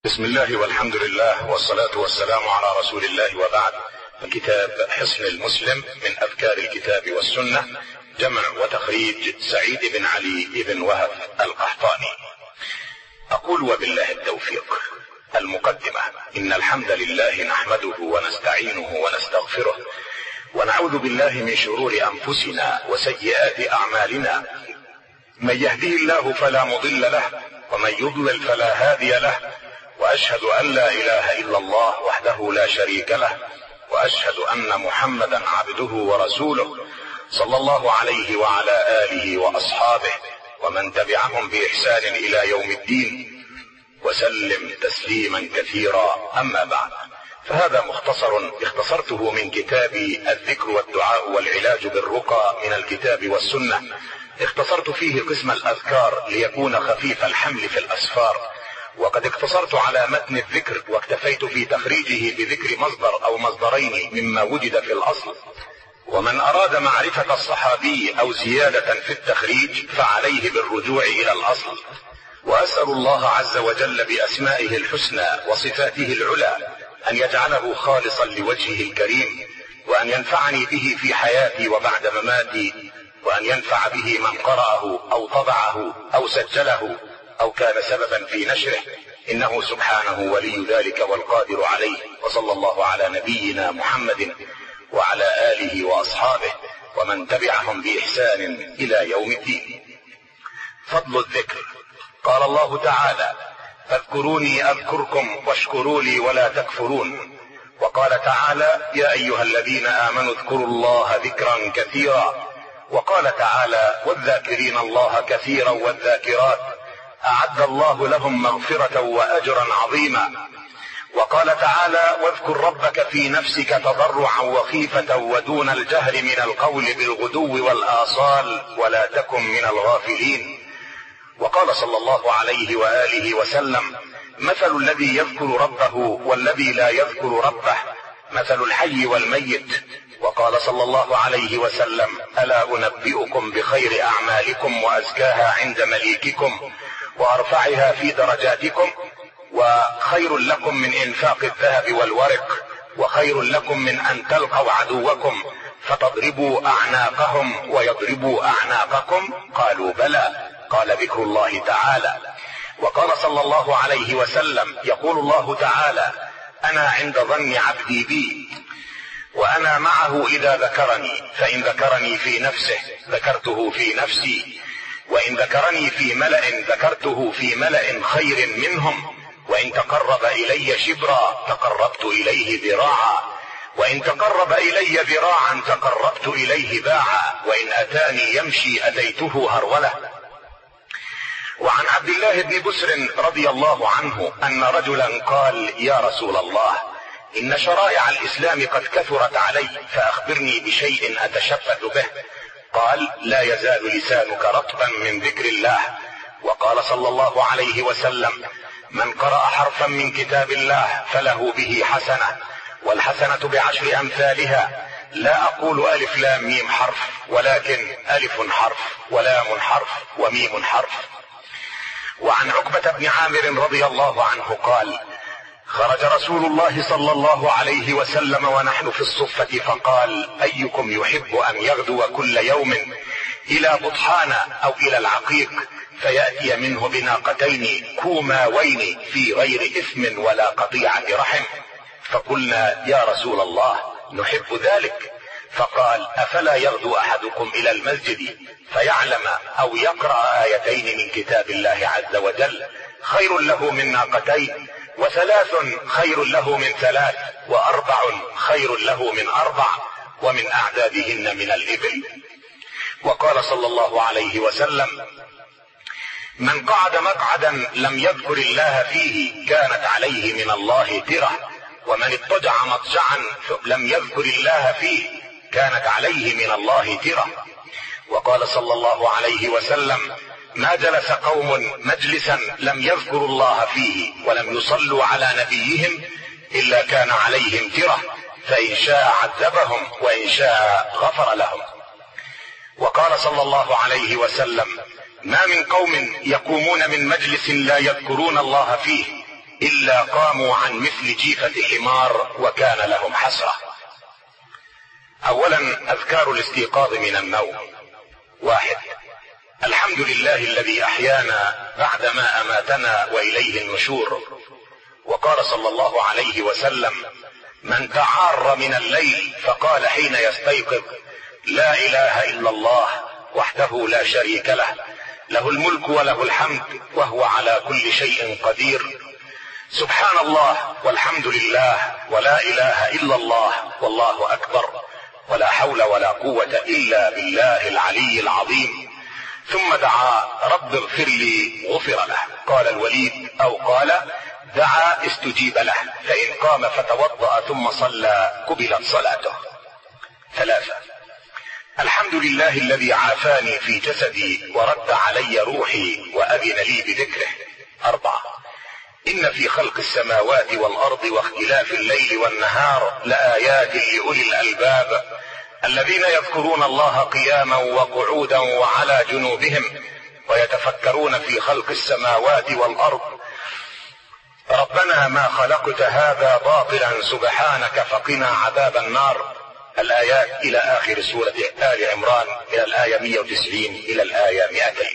بسم الله والحمد لله والصلاة والسلام على رسول الله، وبعد. كتاب حصن المسلم من أذكار الكتاب والسنة، جمع وتخريج سعيد بن علي بن وهب القحطاني. أقول وبالله التوفيق. المقدمة: إن الحمد لله نحمده ونستعينه ونستغفره، ونعوذ بالله من شرور أنفسنا وسيئات أعمالنا. من يهده الله فلا مضل له، ومن يضلل فلا هادي له، وأشهد أن لا إله إلا الله وحده لا شريك له، وأشهد أن محمدا عبده ورسوله، صلى الله عليه وعلى آله وأصحابه ومن تبعهم بإحسان إلى يوم الدين، وسلم تسليما كثيرا. أما بعد، فهذا مختصر اختصرته من كتابي الذكر والدعاء والعلاج بالرقى من الكتاب والسنة. اختصرت فيه قسم الأذكار ليكون خفيف الحمل في الأسفار، وقد اقتصرت على متن الذكر واكتفيت في تخريجه بذكر مصدر أو مصدرين مما وجد في الأصل. ومن أراد معرفة الصحابي أو زيادة في التخريج فعليه بالرجوع إلى الأصل. وأسأل الله عز وجل بأسمائه الحسنى وصفاته العلى أن يجعله خالصا لوجهه الكريم، وأن ينفعني به في حياتي وبعد مماتي، وأن ينفع به من قرأه أو طبعه أو سجله أو كان سببا في نشره، إنه سبحانه ولي ذلك والقادر عليه. وصلى الله على نبينا محمد وعلى آله وأصحابه ومن تبعهم بإحسان إلى يوم الدين. فضل الذكر. قال الله تعالى: فاذكروني أذكركم واشكروا لي ولا تكفرون. وقال تعالى: يا أيها الذين آمنوا اذكروا الله ذكرا كثيرا. وقال تعالى: والذاكرين الله كثيرا والذاكرات أعد الله لهم مغفرة وأجرا عظيما. وقال تعالى: واذكر ربك في نفسك تضرعا وخيفة ودون الجهر من القول بالغدو والآصال ولا تكن من الغافلين. وقال صلى الله عليه وآله وسلم: مثل الذي يذكر ربه والذي لا يذكر ربه مثل الحي والميت. وقال صلى الله عليه وسلم: ألا أنبئكم بخير أعمالكم وأزكاها عند مليككم وأرفعها في درجاتكم، وخير لكم من إنفاق الذهب والورق، وخير لكم من أن تلقوا عدوكم فتضربوا أعناقهم ويضربوا أعناقكم؟ قالوا: بلى. قال: ذكر الله تعالى. وقال صلى الله عليه وسلم: يقول الله تعالى: أنا عند ظن عبدي بي، وأنا معه إذا ذكرني، فإن ذكرني في نفسه ذكرته في نفسي، وإن ذكرني في ملأ ذكرته في ملأ خير منهم، وإن تقرب إلي شبرا تقربت إليه ذراعا، وإن تقرب إلي ذراعا تقربت إليه باعا، وإن أتاني يمشي أتيته هرولة. وعن عبد الله بن بسر رضي الله عنه أن رجلا قال: يا رسول الله، إن شرائع الإسلام قد كثرت علي، فأخبرني بشيء أتشبث به. قال: لا يزال لسانك رطبا من ذكر الله. وقال صلى الله عليه وسلم: من قرأ حرفا من كتاب الله فله به حسنة، والحسنة بعشر أمثالها. لا أقول ألف لام ميم حرف، ولكن ألف حرف ولام حرف وميم حرف. وعن عقبة بن عامر رضي الله عنه قال: خرج رسول الله صلى الله عليه وسلم ونحن في الصفة، فقال: أيكم يحب أن يغدو كل يوم إلى بطحان أو إلى العقيق، فيأتي منه بناقتين كوماوين في غير إثم ولا قطيعة رحم؟ فقلنا: يا رسول الله، نحب ذلك. فقال: أفلا يغدو أحدكم إلى المسجد فيعلم أو يقرأ آيتين من كتاب الله عز وجل خير له من ناقتين، وثلاث خير له من ثلاث، وأربع خير له من أربع، ومن أعدادهن من الإبل. وقال صلى الله عليه وسلم: من قعد مقعدا لم يذكر الله فيه كانت عليه من الله ترة، ومن اضطجع مضجعا لم يذكر الله فيه كانت عليه من الله ترة. وقال صلى الله عليه وسلم: ما جلس قوم مجلسا لم يذكروا الله فيه ولم يصلوا على نبيهم إلا كان عليهم ترة، فإن شاء عذبهم وإن شاء غفر لهم. وقال صلى الله عليه وسلم: ما من قوم يقومون من مجلس لا يذكرون الله فيه إلا قاموا عن مثل جيفة حمار وكان لهم حسرة. أولا أذكار الاستيقاظ من النوم. 1. الحمد لله الذي أحيانا بعدما أماتنا وإليه النشور. وقال صلى الله عليه وسلم: من تعار من الليل فقال حين يستيقظ: لا إله إلا الله وحده لا شريك له، له الملك وله الحمد وهو على كل شيء قدير، سبحان الله والحمد لله ولا إله إلا الله والله أكبر، ولا حول ولا قوة إلا بالله العلي العظيم، ثم دعا: رب اغفر لي، غفر له. قال الوليد أو قال: دعا استجيب له، فإن قام فتوضأ ثم صلى قبلت صلاته. 3. الحمد لله الذي عافاني في جسدي ورد علي روحي وأذن لي بذكره. 4. إن في خلق السماوات والأرض واختلاف الليل والنهار لآيات لأولي الألباب الذين يذكرون الله قياما وقعودا وعلى جنوبهم ويتفكرون في خلق السماوات والأرض ربنا ما خلقت هذا باطلا سبحانك فقنا عذاب النار. الآيات إلى آخر سورة آل عمران، إلى الآية 190 إلى الآية 200.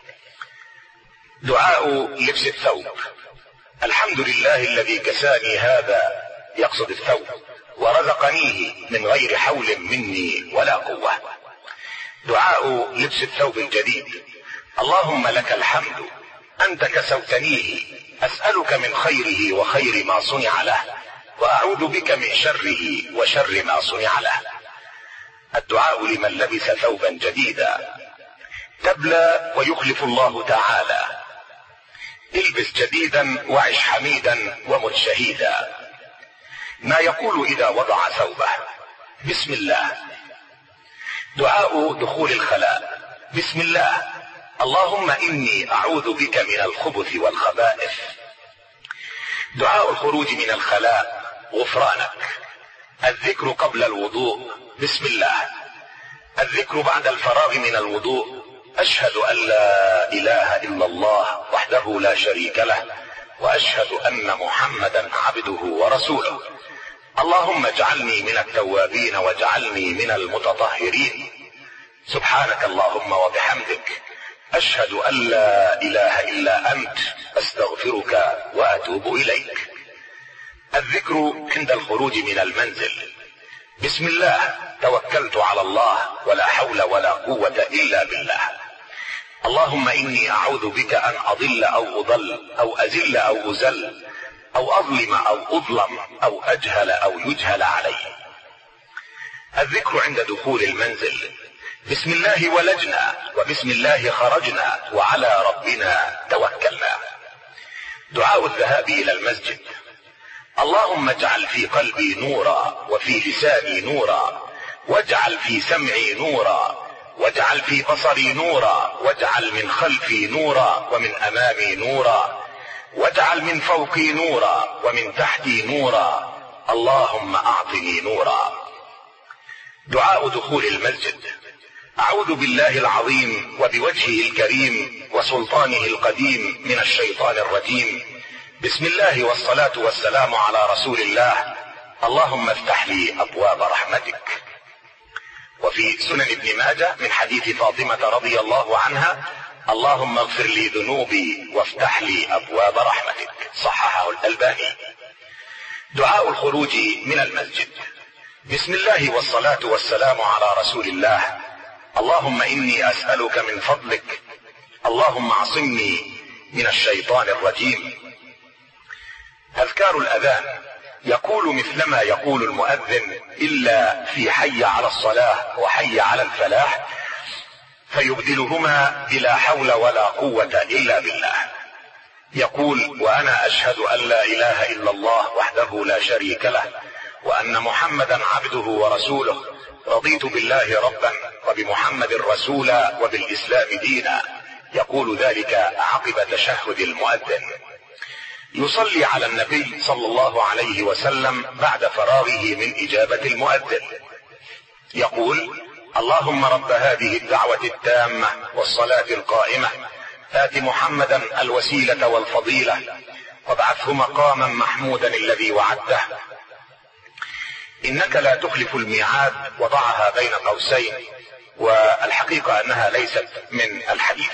دعاء لبس الثوب. الحمد لله الذي كساني هذا، يقصد الثوب، ورزقنيه من غير حول مني ولا قوة. دعاء لبس الثوب الجديد. اللهم لك الحمد، أنت كسوتنيه، أسألك من خيره وخير ما صنع له، وأعوذ بك من شره وشر ما صنع له. الدعاء لمن لبس ثوبا جديدا. تبلى ويخلف الله تعالى. البس جديدا وعش حميدا ومت شهيدا. ما يقول إذا وضع ثوبه: بسم الله. دعاء دخول الخلاء. بسم الله، اللهم إني أعوذ بك من الخبث والخبائث. دعاء الخروج من الخلاء. غفرانك. الذكر قبل الوضوء. بسم الله. الذكر بعد الفراغ من الوضوء. أشهد أن لا إله إلا الله وحده لا شريك له، وأشهد أن محمدا عبده ورسوله. اللهم اجعلني من التوابين واجعلني من المتطهرين. سبحانك اللهم وبحمدك، أشهد أن لا إله إلا أنت، أستغفرك وأتوب إليك. الذكر عند الخروج من المنزل. بسم الله، توكلت على الله ولا حول ولا قوة إلا بالله. اللهم إني أعوذ بك أن أضل أو أضل أو أزل أو أزل أو أظلم أو أظلم أو أجهل أو يجهل علي. الذكر عند دخول المنزل. بسم الله ولجنا وبسم الله خرجنا وعلى ربنا توكلنا. دعاء الذهاب إلى المسجد. اللهم اجعل في قلبي نورا وفي لساني نورا، واجعل في سمعي نورا، واجعل في بصري نورا، واجعل من خلفي نورا ومن أمامي نورا، واجعل من فوقي نورا ومن تحتي نورا، اللهم أعطني نورا. دعاء دخول المسجد. أعوذ بالله العظيم وبوجهه الكريم وسلطانه القديم من الشيطان الرجيم. بسم الله والصلاة والسلام على رسول الله. اللهم افتح لي أبواب رحمتك. وفي سنن ابن ماجه من حديث فاطمة رضي الله عنها: اللهم اغفر لي ذنوبي وافتح لي أبواب رحمتك، صححه الألباني. دعاء الخروج من المسجد. بسم الله والصلاة والسلام على رسول الله. اللهم إني أسألك من فضلك، اللهم اعصمني من الشيطان الرجيم. أذكار الأذان. يقول مثلما يقول المؤذن إلا في حي على الصلاة وحي على الفلاح، فيبدلهما بلا حول ولا قوة إلا بالله. يقول: وأنا أشهد أن لا إله إلا الله وحده لا شريك له، وأن محمدا عبده ورسوله، رضيت بالله ربا وبمحمد رسولا وبالإسلام دينا. يقول ذلك عقب تشهد المؤذن. يصلي على النبي صلى الله عليه وسلم بعد فراغه من إجابة المؤذن. يقول: اللهم رب هذه الدعوة التامة والصلاة القائمة، آت محمدا الوسيلة والفضيلة وابعثه مقاما محمودا الذي وعدته إنك لا تخلف الميعاد. وضعها بين قوسين، والحقيقة أنها ليست من الحديث.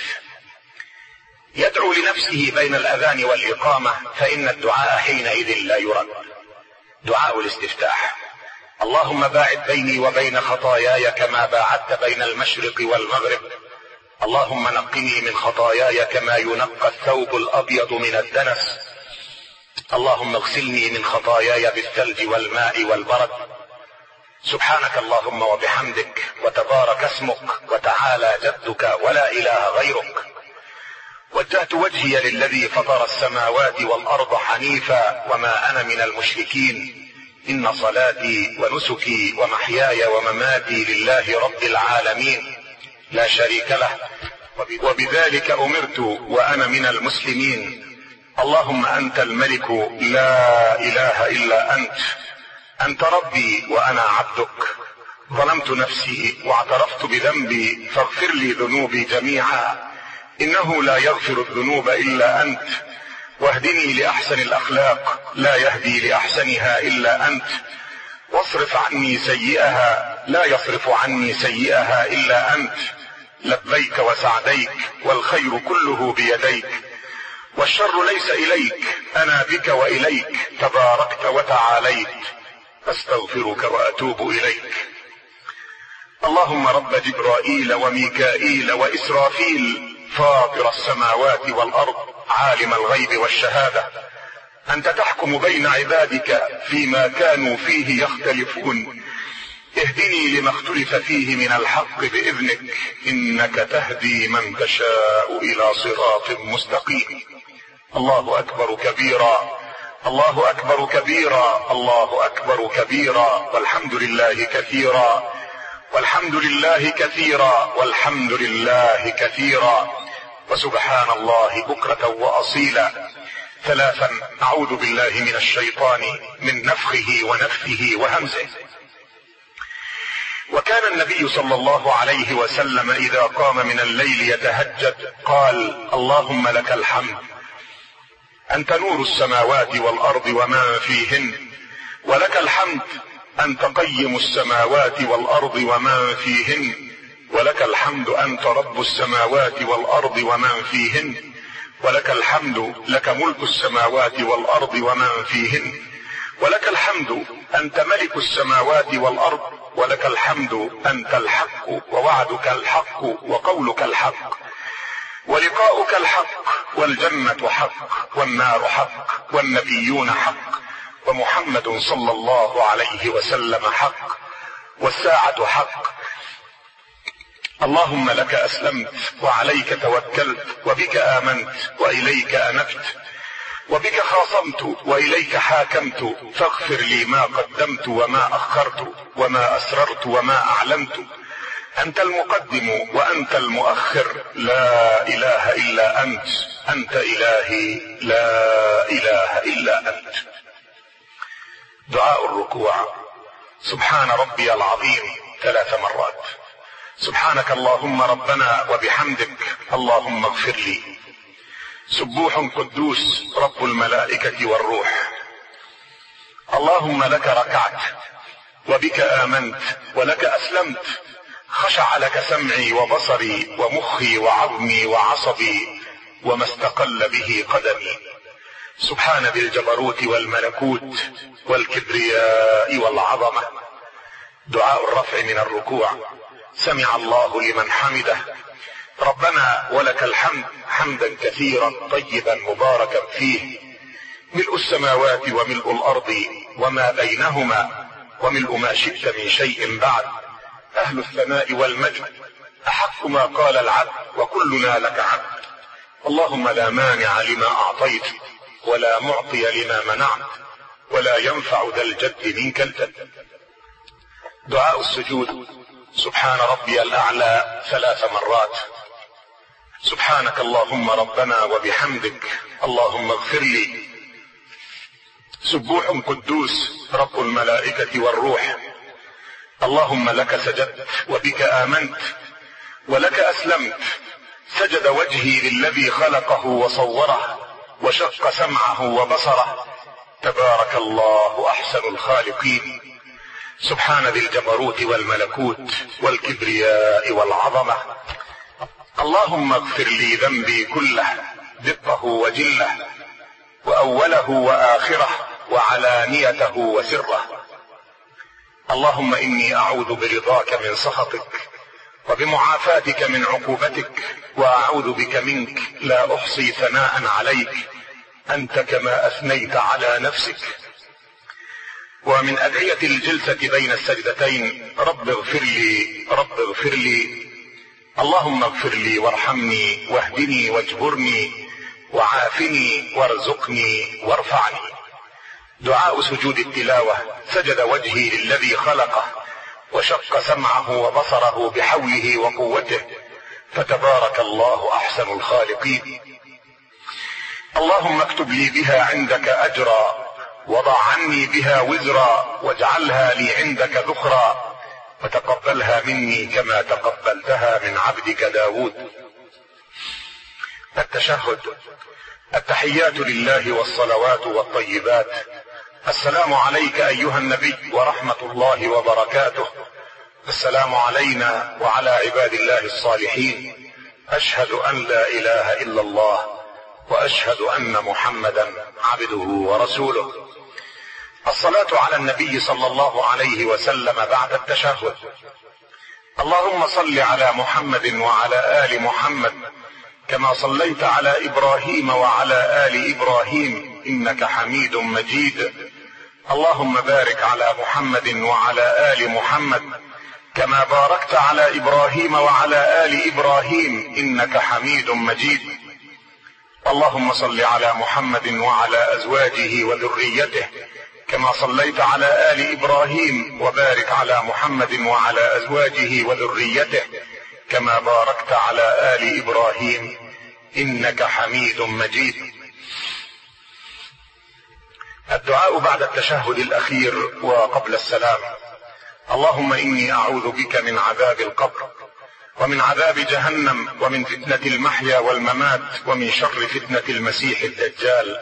يدعو لنفسه بين الأذان والإقامة، فإن الدعاء حينئذ لا يرد. دعاء الاستفتاح: اللهم باعد بيني وبين خطاياي كما باعدت بين المشرق والمغرب. اللهم نقني من خطاياي كما ينقى الثوب الأبيض من الدنس. اللهم اغسلني من خطاياي بالثلج والماء والبرد. سبحانك اللهم وبحمدك، وتبارك اسمك، وتعالى جدك، ولا إله غيرك. وجهت وجهي للذي فطر السماوات والأرض حنيفا وما أنا من المشركين. إن صلاتي ونسكي ومحياي ومماتي لله رب العالمين لا شريك له، وبذلك أمرت وأنا من المسلمين. اللهم أنت الملك لا إله إلا أنت. أنت ربي وأنا عبدك. ظلمت نفسي واعترفت بذنبي، فاغفر لي ذنوبي جميعا، إنه لا يغفر الذنوب إلا أنت. واهدني لأحسن الأخلاق، لا يهدي لأحسنها إلا أنت. واصرف عني سيئها، لا يصرف عني سيئها إلا أنت. لبيك وسعديك، والخير كله بيديك، والشر ليس إليك، أنا بك وإليك، تباركت وتعاليت. أستغفرك وأتوب إليك. اللهم رب جبرائيل وميكائيل وإسرافيل، فاطر السماوات والأرض، عالم الغيب والشهادة، أنت تحكم بين عبادك فيما كانوا فيه يختلفون. اهدني لما اختلف فيه من الحق بإذنك، إنك تهدي من تشاء إلى صراط مستقيم. الله أكبر كبيرا، الله أكبر كبيرا، الله أكبر كبيرا، والحمد لله كثيرا، والحمد لله كثيرا، والحمد لله كثيرا، وسبحان الله بكرة وأصيلا. ثلاثا: أعوذ بالله من الشيطان من نفخه ونفثه وهمزه. وكان النبي صلى الله عليه وسلم إذا قام من الليل يتهجد قال: اللهم لك الحمد، أنت نور السماوات والأرض وما فيهن، ولك الحمد أنت قيم السماوات والأرض وما فيهن، ولك الحمد أنت رب السماوات والأرض ومن فيهن، ولك الحمد لك ملك السماوات والأرض ومن فيهن، ولك الحمد أنت ملك السماوات والأرض، ولك الحمد أنت الحق، ووعدك الحق، وقولك الحق، ولقاؤك الحق، والجنة حق، والنار حق، والنبيون حق، ومحمد صلى الله عليه وسلم حق، والساعة حق. اللهم لك أسلمت، وعليك توكلت، وبك آمنت، وإليك أنبت، وبك خاصمت، وإليك حاكمت، فاغفر لي ما قدمت وما أخرت، وما أسررت وما أعلنت. أنت المقدم وأنت المؤخر، لا إله إلا أنت، أنت إلهي، لا إله إلا أنت. دعاء الركوع: سبحان ربي العظيم 3 مرات. سبحانك اللهم ربنا وبحمدك، اللهم اغفر لي. سبوح قدوس رب الملائكة والروح. اللهم لك ركعت، وبك آمنت، ولك أسلمت، خشع لك سمعي وبصري ومخي وعظمي وعصبي وما استقل به قدمي. سبحان ذي الجبروت والملكوت والكبرياء والعظمة. دعاء الرفع من الركوع: سمع الله لمن حمده، ربنا ولك الحمد حمدا كثيرا طيبا مباركا فيه، ملء السماوات وملء الأرض وما بينهما وملء ما شئت من شيء بعد، أهل الثناء والمجد، أحق ما قال العبد، وكلنا لك عبد. اللهم لا مانع لما أعطيت، ولا معطي لما منعت، ولا ينفع ذا الجد منك الجد. دعاء السجود: سبحان ربي الأعلى 3 مرات. سبحانك اللهم ربنا وبحمدك، اللهم اغفر لي. سبوح قدوس رب الملائكة والروح. اللهم لك سجدت، وبك آمنت، ولك أسلمت. سجد وجهي للذي خلقه وصوره، وشق سمعه وبصره. تبارك الله أحسن الخالقين. سبحان ذي الجبروت والملكوت والكبرياء والعظمة. اللهم اغفر لي ذنبي كله دقه وجله وأوله وآخره وعلانيته وسره. اللهم إني أعوذ برضاك من سخطك وبمعافاتك من عقوبتك وأعوذ بك منك لا أحصي ثناء عليك أنت كما أثنيت على نفسك. ومن أدعية الجلسة بين السجدتين: رب اغفر لي رب اغفر لي. اللهم اغفر لي وارحمني واهدني واجبرني وعافني وارزقني وارفعني. دعاء سجود التلاوة: سجد وجهي للذي خلقه وشق سمعه وبصره بحوله وقوته، فتبارك الله أحسن الخالقين. اللهم اكتب لي بها عندك أجرا وضع عني بها وزرا واجعلها لي عندك ذخرا وتقبلها مني كما تقبلتها من عبدك داود. التشهد: التحيات لله والصلوات والطيبات. السلام عليك أيها النبي ورحمة الله وبركاته. السلام علينا وعلى عباد الله الصالحين. أشهد أن لا إله إلا الله وأشهد أن محمدا عبده ورسوله. الصلاة على النبي صلى الله عليه وسلم بعد التشهد: اللهم صل على محمد وعلى آل محمد كما صليت على إبراهيم وعلى آل إبراهيم إنك حميد مجيد. اللهم بارك على محمد وعلى آل محمد كما باركت على إبراهيم وعلى آل إبراهيم إنك حميد مجيد. اللهم صل على محمد وعلى أزواجه وذريته كما صليت على آل إبراهيم وبارك على محمد وعلى أزواجه وذريته كما باركت على آل إبراهيم إنك حميد مجيد. الدعاء بعد التشهد الأخير وقبل السلام: اللهم إني أعوذ بك من عذاب القبر ومن عذاب جهنم ومن فتنة المحيا والممات ومن شر فتنة المسيح الدجال.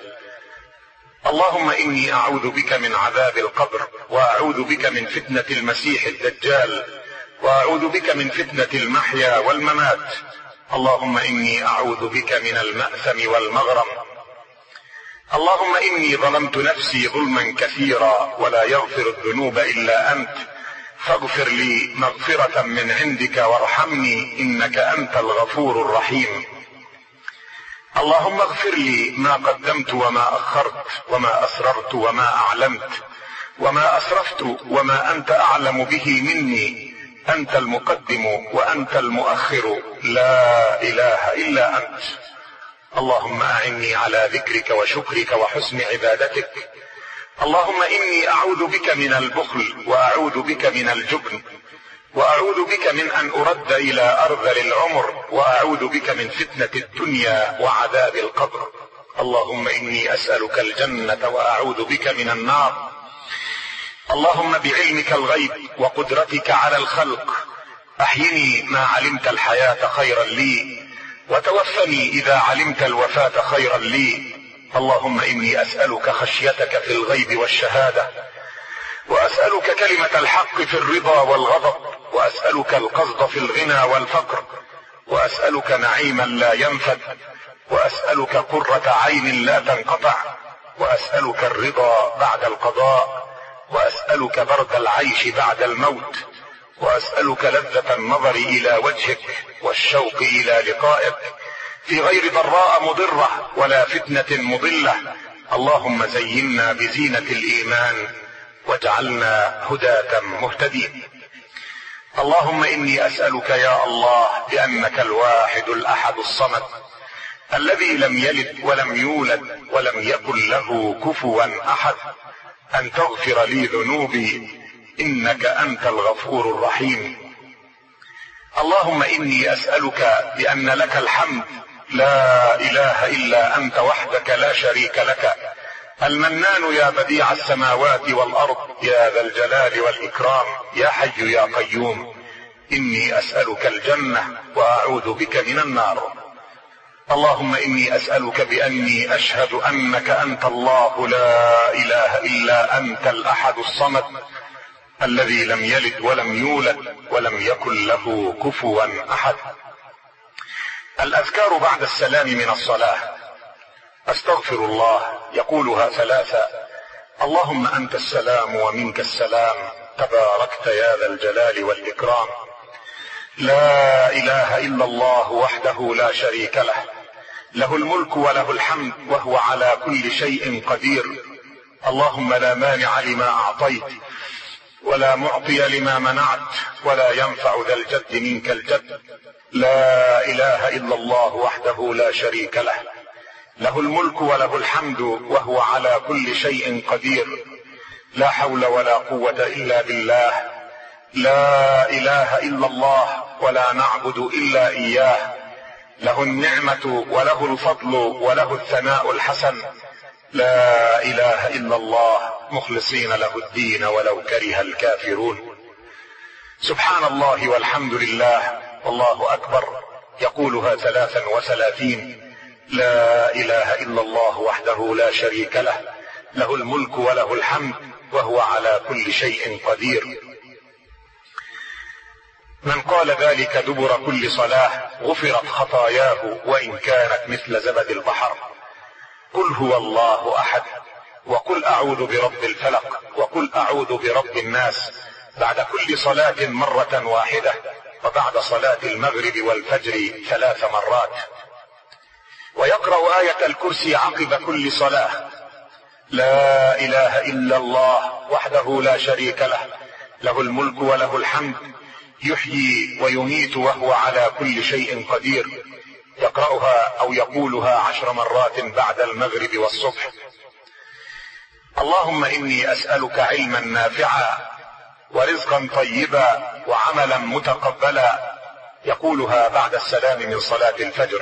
اللهم إني أعوذ بك من عذاب القبر وأعوذ بك من فتنة المسيح الدجال وأعوذ بك من فتنة المحيا والممات. اللهم إني أعوذ بك من المأثم والمغرم. اللهم إني ظلمت نفسي ظلما كثيرا ولا يغفر الذنوب إلا أنت فاغفر لي مغفرة من عندك وارحمني إنك أنت الغفور الرحيم. اللهم اغفر لي ما قدمت وما أخرت وما أسررت وما أعلنت وما أسرفت وما أنت أعلم به مني. أنت المقدم وأنت المؤخر لا إله إلا أنت. اللهم أعني على ذكرك وشكرك وحسن عبادتك. اللهم إني أعوذ بك من البخل وأعوذ بك من الجبن وأعوذ بك من أن أرد إلى أرذل العمر وأعوذ بك من فتنة الدنيا وعذاب القبر. اللهم إني أسألك الجنة وأعوذ بك من النار. اللهم بعلمك الغيب وقدرتك على الخلق أحيني ما علمت الحياة خيرا لي وتوفني إذا علمت الوفاة خيرا لي. اللهم إني أسألك خشيتك في الغيب والشهادة وأسألك كلمة الحق في الرضا والغضب وأسألك القصد في الغنى والفقر وأسألك نعيما لا ينفد وأسألك قرة عين لا تنقطع وأسألك الرضا بعد القضاء وأسألك برد العيش بعد الموت وأسألك لذة النظر إلى وجهك والشوق إلى لقائك في غير ضراء مضرة ولا فتنة مضلة. اللهم زينا بزينة الإيمان واجعلنا هداة مهتدين. اللهم إني أسألك يا الله بأنك الواحد الأحد الصمد الذي لم يلد ولم يولد ولم يكن له كفوا أحد أن تغفر لي ذنوبي إنك أنت الغفور الرحيم. اللهم إني أسألك بأن لك الحمد لا إله إلا أنت وحدك لا شريك لك المنان يا بديع السماوات والأرض يا ذا الجلال والإكرام يا حي يا قيوم. إني أسألك الجنة وأعوذ بك من النار. اللهم إني أسألك بأني أشهد أنك أنت الله لا إله إلا أنت الأحد الصمد الذي لم يلد ولم يولد ولم يكن له كفوا أحد. الأذكار بعد السلام من الصلاة: أستغفر الله، يقولها ثلاثة: اللهم أنت السلام ومنك السلام، تباركت يا ذا الجلال والإكرام. لا إله إلا الله وحده لا شريك له، له الملك وله الحمد وهو على كل شيء قدير. اللهم لا مانع لما أعطيت ولا معطي لما منعت ولا ينفع ذا الجد منك الجد. لا إله إلا الله وحده لا شريك له، له الملك وله الحمد وهو على كل شيء قدير. لا حول ولا قوة إلا بالله. لا إله إلا الله ولا نعبد إلا إياه، له النعمة وله الفضل وله الثناء الحسن. لا إله إلا الله مخلصين له الدين ولو كره الكافرون. سبحان الله والحمد لله والله أكبر، يقولها 33. لا إله إلا الله وحده لا شريك له، له الملك وله الحمد وهو على كل شيء قدير. من قال ذلك دبر كل صلاة غفرت خطاياه وإن كانت مثل زبد البحر. قل هو الله أحد، وقل أعوذ برب الفلق، وقل أعوذ برب الناس بعد كل صلاة مرة واحدة، وبعد صلاة المغرب والفجر 3 مرات. ويقرأ آية الكرسي عقب كل صلاة: لا إله إلا الله وحده لا شريك له، له الملك وله الحمد، يحيي ويميت وهو على كل شيء قدير. يقرأها أو يقولها 10 مرات بعد المغرب والصبح. اللهم إني أسألك علما نافعا ورزقا طيبا وعملا متقبلا. يقولها بعد السلام من صلاة الفجر.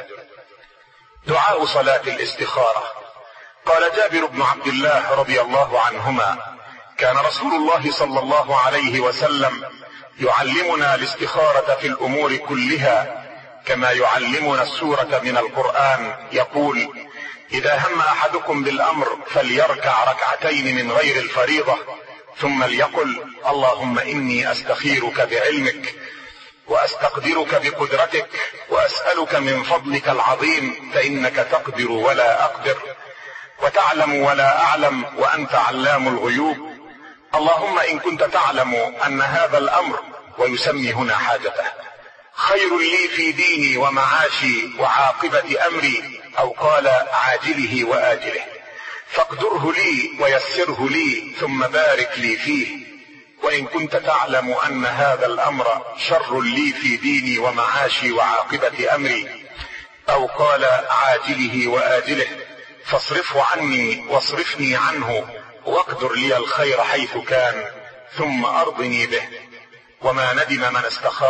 دعاء صلاة الاستخارة. قال جابر بن عبد الله رضي الله عنهما: كان رسول الله صلى الله عليه وسلم يعلمنا الاستخارة في الأمور كلها كما يعلمنا السورة من القرآن. يقول: إذا هم أحدكم بالأمر فليركع 2 ركعتين من غير الفريضة، ثم ليقل: اللهم إني أستخيرك بعلمك وأستقدرك بقدرتك وأسألك من فضلك العظيم، فإنك تقدر ولا أقدر وتعلم ولا أعلم وأنت علام الغيوب. اللهم إن كنت تعلم أن هذا الأمر، ويسمي هنا حاجته، خير لي في ديني ومعاشي وعاقبة أمري، أو قال عاجله وآجله، فاقدره لي ويسره لي ثم بارك لي فيه. وإن كنت تعلم أن هذا الأمر شر لي في ديني ومعاشي وعاقبة أمري، أو قال عاجله وآجله، فاصرفه عني واصرفني عنه، واقدر لي الخير حيث كان، ثم أرضني به. وما ندم من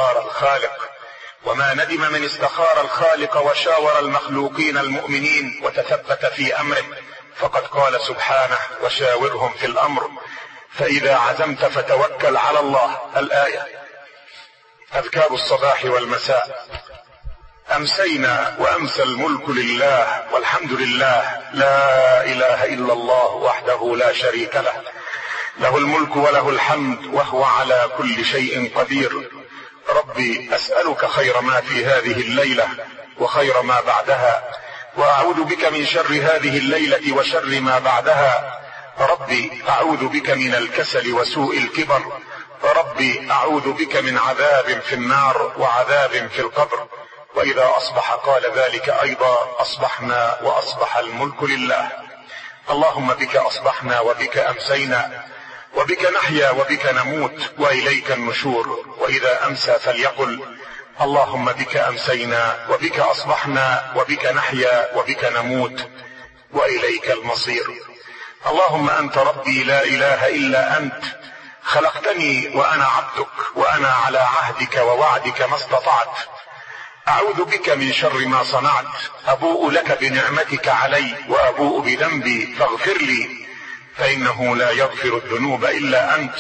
استخار الخالق وشاور المخلوقين المؤمنين وتثبت في أمره، فقد قال سبحانه: وشاورهم في الأمر فإذا عزمت فتوكل على الله. الآية. أذكار الصباح والمساء. أمسينا وأمسى الملك لله والحمد لله، لا إله إلا الله وحده لا شريك له، له الملك وله الحمد وهو على كل شيء قدير. ربي أسألك خير ما في هذه الليلة وخير ما بعدها، وأعوذ بك من شر هذه الليلة وشر ما بعدها. ربي أعوذ بك من الكسل وسوء الكبر. ربي أعوذ بك من عذاب في النار وعذاب في القبر. وإذا أصبح قال ذلك أيضا: أصبحنا وأصبح الملك لله. اللهم بك أصبحنا وبك أمسينا وبك نحيا وبك نموت وإليك النشور. وإذا أمسى فليقل: اللهم بك أمسينا وبك أصبحنا وبك نحيا وبك نموت وإليك المصير. اللهم أنت ربي لا إله إلا أنت، خلقتني وأنا عبدك، وأنا على عهدك ووعدك ما استطعت. أعوذ بك من شر ما صنعت، أبوء لك بنعمتك علي وأبوء بذنبي فاغفر لي، فإنه لا يغفر الذنوب إلا أنت.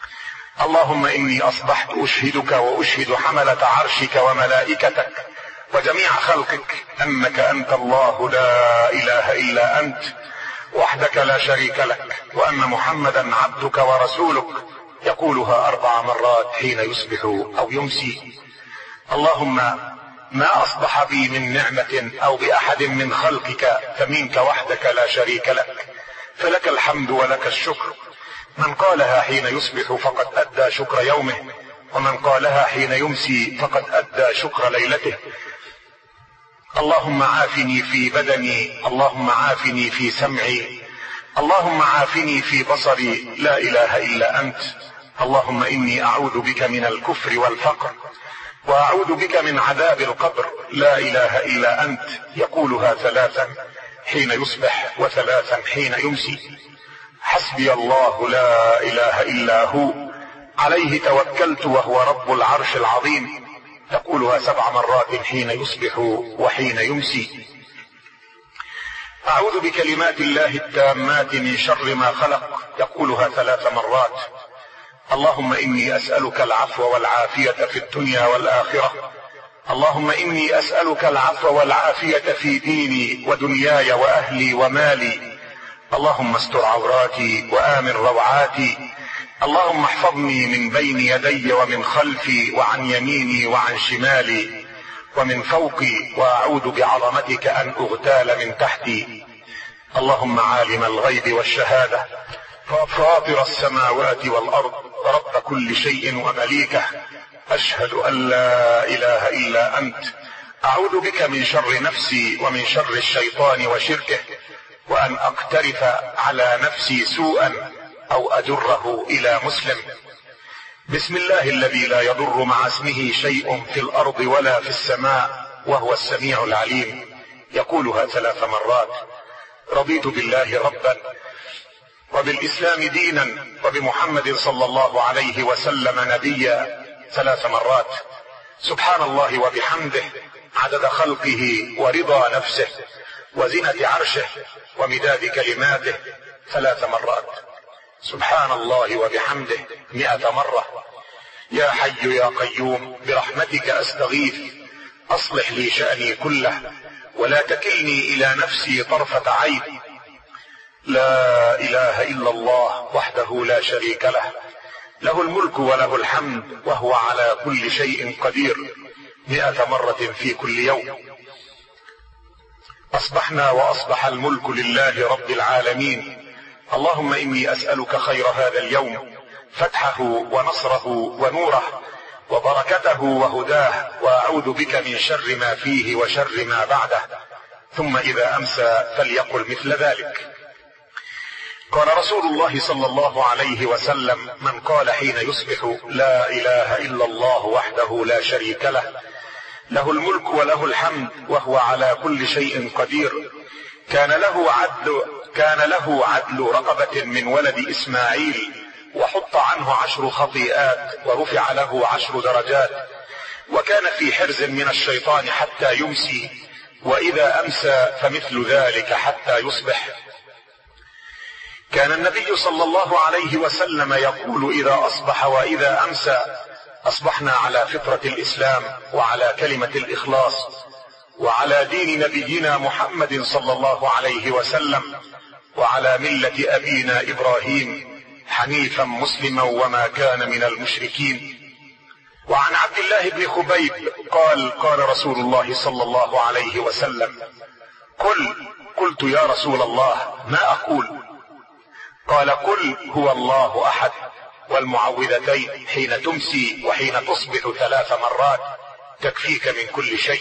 اللهم إني أصبحت أشهدك وأشهد حملة عرشك وملائكتك وجميع خلقك أنك أنت الله لا إله إلا أنت وحدك لا شريك لك، وأن محمدا عبدك ورسولك. يقولها 4 مرات حين يصبح أو يمسي. اللهم ما أصبح بي من نعمة أو بأحد من خلقك فمنك وحدك لا شريك لك، فلك الحمد ولك الشكر. من قالها حين يصبح فقد أدى شكر يومه، ومن قالها حين يمسي فقد أدى شكر ليلته. اللهم عافني في بدني، اللهم عافني في سمعي، اللهم عافني في بصري، لا إله إلا أنت. اللهم إني أعوذ بك من الكفر والفقر، وأعوذ بك من عذاب القبر، لا إله إلا أنت. يقولها 3 حين يصبح و3 حين يمسي. حسبي الله لا إله إلا هو عليه توكلت وهو رب العرش العظيم. يقولها 7 مرات حين يصبح وحين يمسي. أعوذ بكلمات الله التامات من شر ما خلق. يقولها 3 مرات. اللهم إني أسألك العفو والعافية في الدنيا والآخرة. اللهم إني أسألك العفو والعافية في ديني ودنياي وأهلي ومالي. اللهم استر عوراتي وآمن روعاتي. اللهم احفظني من بين يدي ومن خلفي وعن يميني وعن شمالي ومن فوقي، وأعوذ بعظمتك أن أغتال من تحتي. اللهم عالم الغيب والشهادة، فاطر السماوات والأرض، رب كل شيء ومليكه، أشهد أن لا إله إلا أنت. أعوذ بك من شر نفسي ومن شر الشيطان وشركه، وأن أقترف على نفسي سوءا أو أجره إلى مسلم. بسم الله الذي لا يضر مع اسمه شيء في الأرض ولا في السماء وهو السميع العليم. يقولها 3 مرات. رضيت بالله ربا وبالإسلام دينا وبمحمد صلى الله عليه وسلم نبيا 3 مرات. سبحان الله وبحمده عدد خلقه ورضا نفسه وزنة عرشه ومداد كلماته 3 مرات. سبحان الله وبحمده 100 مرة. يا حي يا قيوم برحمتك أستغيث، أصلح لي شأني كله ولا تكلني إلى نفسي طرفة عين. لا إله إلا الله وحده لا شريك له، له الملك وله الحمد وهو على كل شيء قدير 100 مرة في كل يوم. أصبحنا وأصبح الملك لله رب العالمين. اللهم إني أسألك خير هذا اليوم، فتحه ونصره ونوره وبركته وهداه، وأعوذ بك من شر ما فيه وشر ما بعده. ثم إذا أمسى فليقل مثل ذلك. قال رسول الله صلى الله عليه وسلم: من قال حين يصبح لا إله إلا الله وحده لا شريك له، له الملك وله الحمد وهو على كل شيء قدير، كان له عدل رقبة من ولد إسماعيل، وحط عنه 10 خطيئات ورفع له 10 درجات، وكان في حرز من الشيطان حتى يمسي، وإذا أمسى فمثل ذلك حتى يصبح. كان النبي صلى الله عليه وسلم يقول: إذا أصبح وإذا أمسى أصبحنا على فطرة الإسلام وعلى كلمة الإخلاص وعلى دين نبينا محمد صلى الله عليه وسلم وعلى ملة أبينا إبراهيم حنيفا مسلما وما كان من المشركين. وعن عبد الله بن خبيب قال: قال رسول الله صلى الله عليه وسلم: قلت يا رسول الله ما أقول؟ قال: قل هو الله أحد والمعوذتين حين تمسي وحين تصبح 3 مرات تكفيك من كل شيء.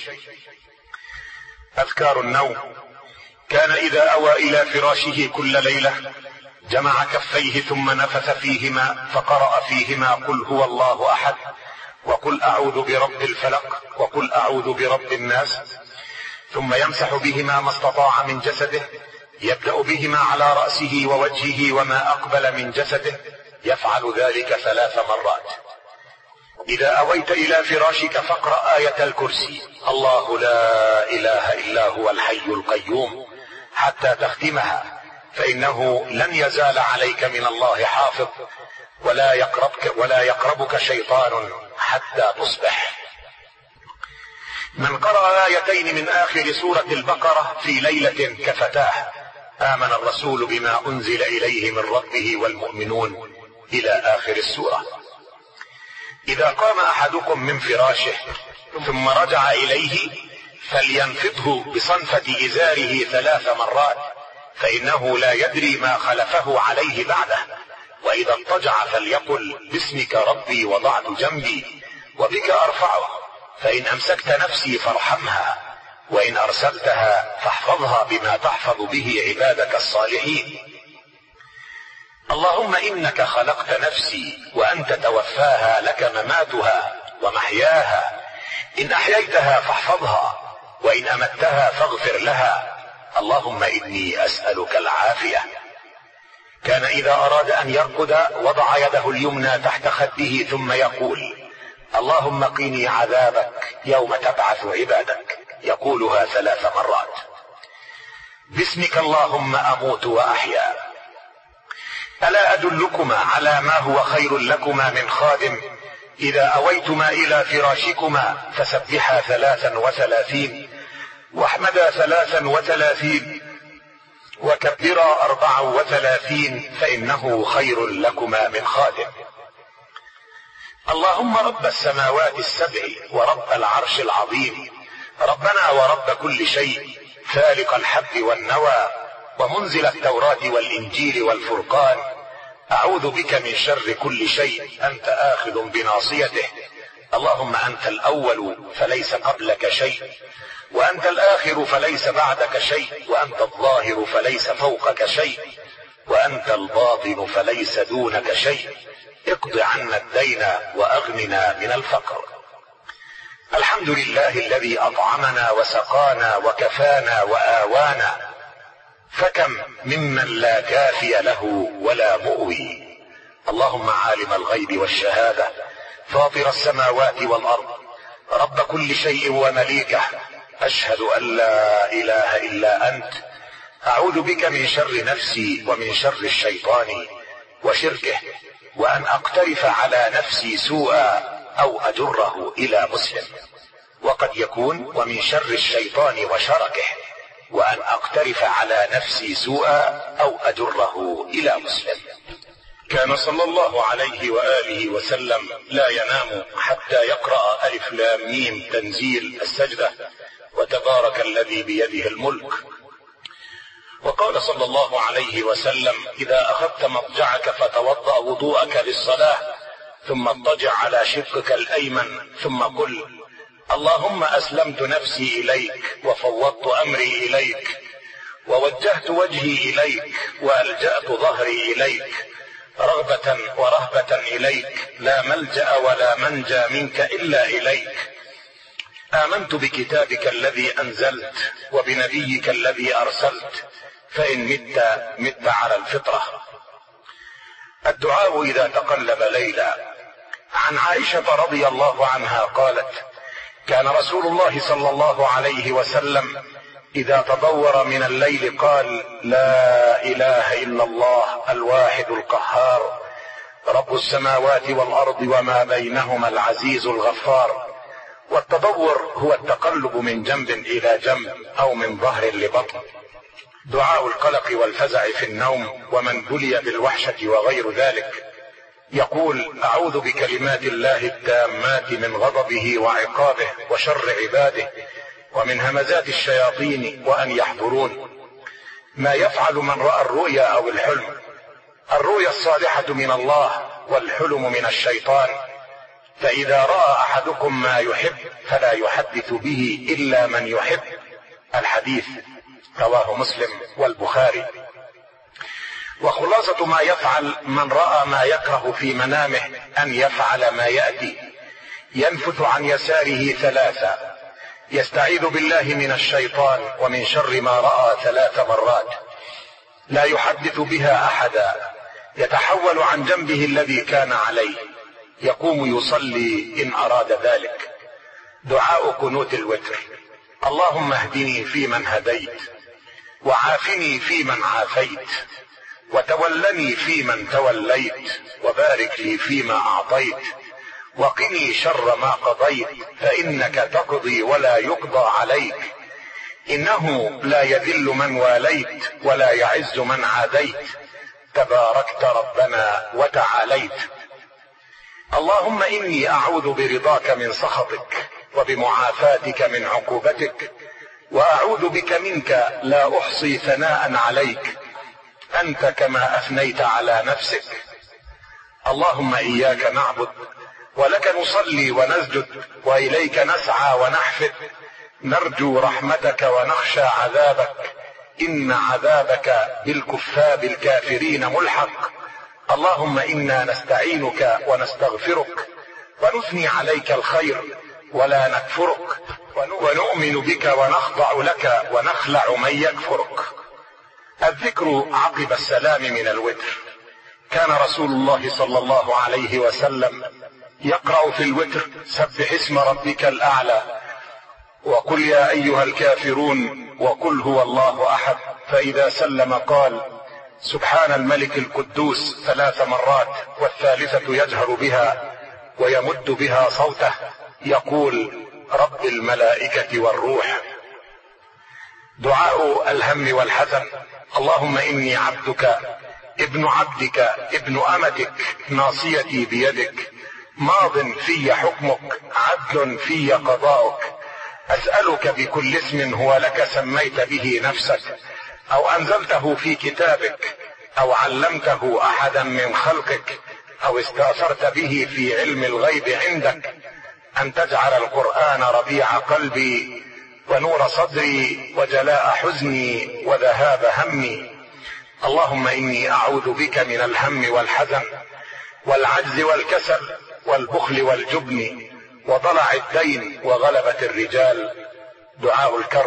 أذكار النوم: كان إذا أوى إلى فراشه كل ليلة جمع كفيه ثم نفث فيهما فقرأ فيهما: قل هو الله أحد، وقل أعوذ برب الفلق، وقل أعوذ برب الناس، ثم يمسح بهما ما استطاع من جسده، يبدأ بهما على رأسه ووجهه وما أقبل من جسده، يفعل ذلك 3 مرات. إذا أويت إلى فراشك فاقرأ آية الكرسي: الله لا إله إلا هو الحي القيوم، حتى تختمها، فإنه لن يزال عليك من الله حافظ، ولا يقربك شيطان حتى تصبح. من قرأ آيتين من آخر سورة البقرة في ليلة كفتاه آمن الرسول بما أنزل إليه من ربه والمؤمنون إلى آخر السورة. إذا قام أحدكم من فراشه ثم رجع إليه فلينفضه بصنفة إزاره 3 مرات، فإنه لا يدري ما خلفه عليه بعده. وإذا اضطجع فليقل باسمك ربي وضعت جنبي وبك أرفعه، فإن أمسكت نفسي فارحمها، وإن أرسلتها فاحفظها بما تحفظ به عبادك الصالحين. اللهم إنك خلقت نفسي وأنت توفاها، لك مماتها ومحياها، إن أحييتها فاحفظها وإن أمتها فاغفر لها. اللهم إني أسألك العافية. كان إذا أراد أن يرقد وضع يده اليمنى تحت خده ثم يقول اللهم قني عذابك يوم تبعث عبادك، يقولها 3 مرات. باسمك اللهم أموت وأحيا. ألا أدلكما على ما هو خير لكما من خادم إذا أويتما إلى فراشكما فسبحا 33 واحمدا 33 وكبرا 34 فإنه خير لكما من خادم. اللهم رب السماوات السبع ورب العرش العظيم، ربنا ورب كل شيء، فالق الحب والنوى ومنزل التوراة والإنجيل والفرقان، أعوذ بك من شر كل شيء أنت آخذ بناصيته. اللهم أنت الأول فليس قبلك شيء، وأنت الآخر فليس بعدك شيء، وأنت الظاهر فليس فوقك شيء، وأنت الباطن فليس دونك شيء. اقض عنا الدين وأغننا من الفقر. الحمد لله الذي أطعمنا وسقانا وكفانا وآوانا، فكم ممن لا كافي له ولا مؤوي. اللهم عالم الغيب والشهادة، فاطر السماوات والأرض، رب كل شيء ومليكه، أشهد أن لا إله إلا أنت، أعوذ بك من شر نفسي ومن شر الشيطان وشركه، وأن أقترف على نفسي سوءا أو أجره إلى مسلم. وقد يكون ومن شر الشيطان وشركه، وأن أقترف على نفسي سوءا أو أجره إلى مسلم. كان صلى الله عليه وآله وسلم لا ينام حتى يقرأ ألف لام ميم تنزيل السجدة وتبارك الذي بيده الملك. وقال صلى الله عليه وسلم إذا أخذت مضجعك فتوضأ وضوءك للصلاة ثم اضطجع على شقك الأيمن ثم قل اللهم أسلمت نفسي إليك وفوضت أمري إليك ووجهت وجهي إليك وألجأت ظهري إليك رغبة ورهبة إليك، لا ملجأ ولا منجى منك إلا إليك. آمنت بكتابك الذي أنزلت وبنبيك الذي أرسلت، فإن مت على الفطرة. الدعاء إذا تقلب ليلا. عن عائشة رضي الله عنها قالت كان رسول الله صلى الله عليه وسلم إذا تضور من الليل قال لا إله إلا الله الواحد القهار رب السماوات والأرض وما بينهما العزيز الغفار. والتضور هو التقلب من جنب إلى جنب أو من ظهر لبطن. دعاء القلق والفزع في النوم ومن بلي بالوحشة وغير ذلك يقول أعوذ بكلمات الله التامات من غضبه وعقابه وشر عباده ومن همزات الشياطين وأن يحضرون. ما يفعل من رأى الرؤيا أو الحلم؟ الرؤيا الصالحة من الله والحلم من الشيطان، فإذا رأى أحدكم ما يحب فلا يحدث به إلا من يحب. الحديث رواه مسلم والبخاري. وخلاصة ما يفعل من رأى ما يكره في منامه أن يفعل ما يأتي: ينفث عن يساره 3، يستعيذ بالله من الشيطان ومن شر ما رأى 3 مرات، لا يحدث بها أحدا، يتحول عن جنبه الذي كان عليه، يقوم يصلي إن أراد ذلك. دعاء قنوت الوتر: اللهم اهدني فيمن هديت، وعافني فيمن عافيت، وتولني فيمن توليت، وبارك لي فيما أعطيت، وقني شر ما قضيت فإنك تقضي ولا يقضى عليك، إنه لا يذل من واليت ولا يعز من عاديت، تباركت ربنا وتعاليت. اللهم إني أعوذ برضاك من سخطك وبمعافاتك من عقوبتك، وأعوذ بك منك لا أحصي ثناء عليك، أنت كما أثنيت على نفسك. اللهم إياك نعبد ولك نصلي ونسجد وإليك نسعى ونحفد، نرجو رحمتك ونخشى عذابك، إن عذابك بالكفار الكافرين ملحق. اللهم إنا نستعينك ونستغفرك ونثني عليك الخير ولا نكفرك، ونؤمن بك ونخضع لك ونخلع من يكفرك. الذكر عقب السلام من الوتر. كان رسول الله صلى الله عليه وسلم يقرأ في الوتر سبح اسم ربك الأعلى وقل يا أيها الكافرون وقل هو الله أحد، فإذا سلم قال سبحان الملك القدوس 3 مرات، والثالثة يجهر بها ويمد بها صوته يقول رب الملائكة والروح. دعاء الهم والحزن. اللهم إني عبدك ابن عبدك ابن أمتك، ناصيتي بيدك، ماض في حكمك، عدل في قضاؤك، أسألك بكل اسم هو لك سميت به نفسك أو أنزلته في كتابك أو علمته أحدا من خلقك أو استأثرت به في علم الغيب عندك، أن تجعل القرآن ربيع قلبي ونور صدري وجلاء حزني وذهاب همي. اللهم إني أعوذ بك من الهم والحزن والعجز والكسل والبخل والجبن وضلع الدين وغلبة الرجال. دعاء الكرب.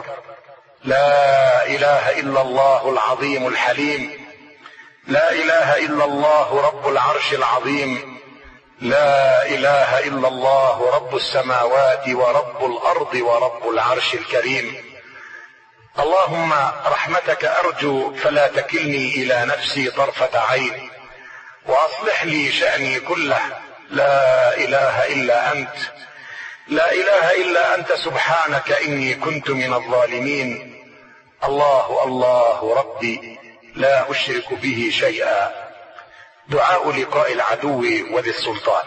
لا إله إلا الله العظيم الحليم، لا إله إلا الله رب العرش العظيم، لا إله إلا الله رب السماوات ورب الأرض ورب العرش الكريم. اللهم رحمتك أرجو فلا تكلني إلى نفسي طرفة عين، وأصلح لي شأني كله. لا إله إلا أنت، لا إله إلا أنت سبحانك إني كنت من الظالمين. الله الله ربي لا أشرك به شيئا. دعاء لقاء العدو وذي السلطان.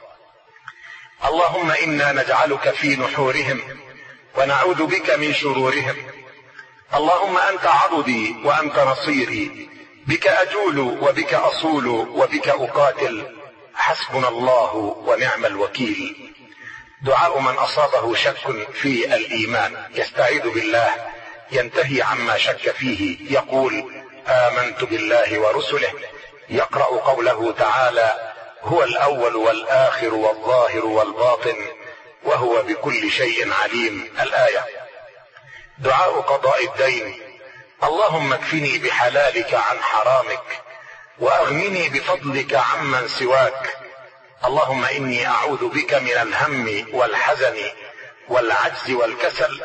اللهم إنا نجعلك في نحورهم ونعوذ بك من شرورهم. اللهم أنت عضدي وأنت نصيري، بك أجول وبك أصول وبك أقاتل، حسبنا الله ونعم الوكيل. دعاء من أصابه شك في الإيمان، يستعيذ بالله، ينتهي عما شك فيه، يقول آمنت بالله ورسله، يقرأ قوله تعالى هو الأول والآخر والظاهر والباطن وهو بكل شيء عليم، الآية. دعاء قضاء الدين. اللهم اكفني بحلالك عن حرامك وأغنني بفضلك عمن سواك. اللهم إني أعوذ بك من الهم والحزن والعجز والكسل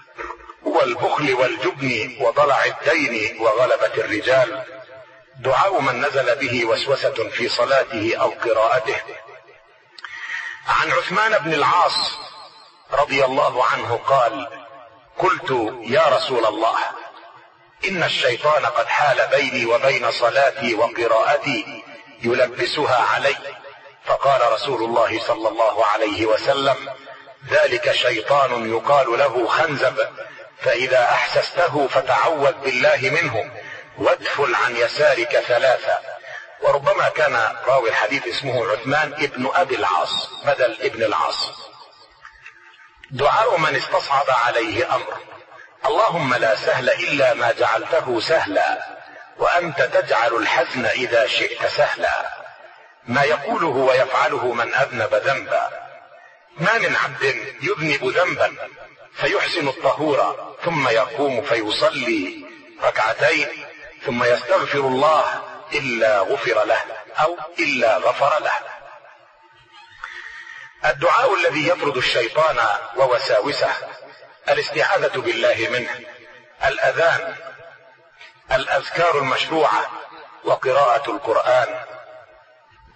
والبخل والجبن وضلع الدين وغلبة الرجال. دعاء من نزل به وسوسة في صلاته أو قراءته. عن عثمان بن العاص رضي الله عنه قال قلت يا رسول الله إن الشيطان قد حال بيني وبين صلاتي وقراءتي يلبسها علي، فقال رسول الله صلى الله عليه وسلم ذلك شيطان يقال له خنزب، فإذا أحسسته فتعوذ بالله منه وادفل عن يسارك 3. وربما كان راوي الحديث اسمه عثمان ابن أبي العاص بدل ابن العاص. دعاء من استصعب عليه أمر. اللهم لا سهل إلا ما جعلته سهلا، وأنت تجعل الحزن إذا شئت سهلا. ما يقوله ويفعله من أذنب ذنبا. ما من عبد يذنب ذنبا فيحسن الطهور ثم يقوم فيصلي 2 ثم يستغفر الله إلا غفر له أو إلا غفر له. الدعاء الذي يطرد الشيطان ووساوسه. الاستعاذة بالله منه. الأذان، الأذكار المشروعة وقراءة القرآن.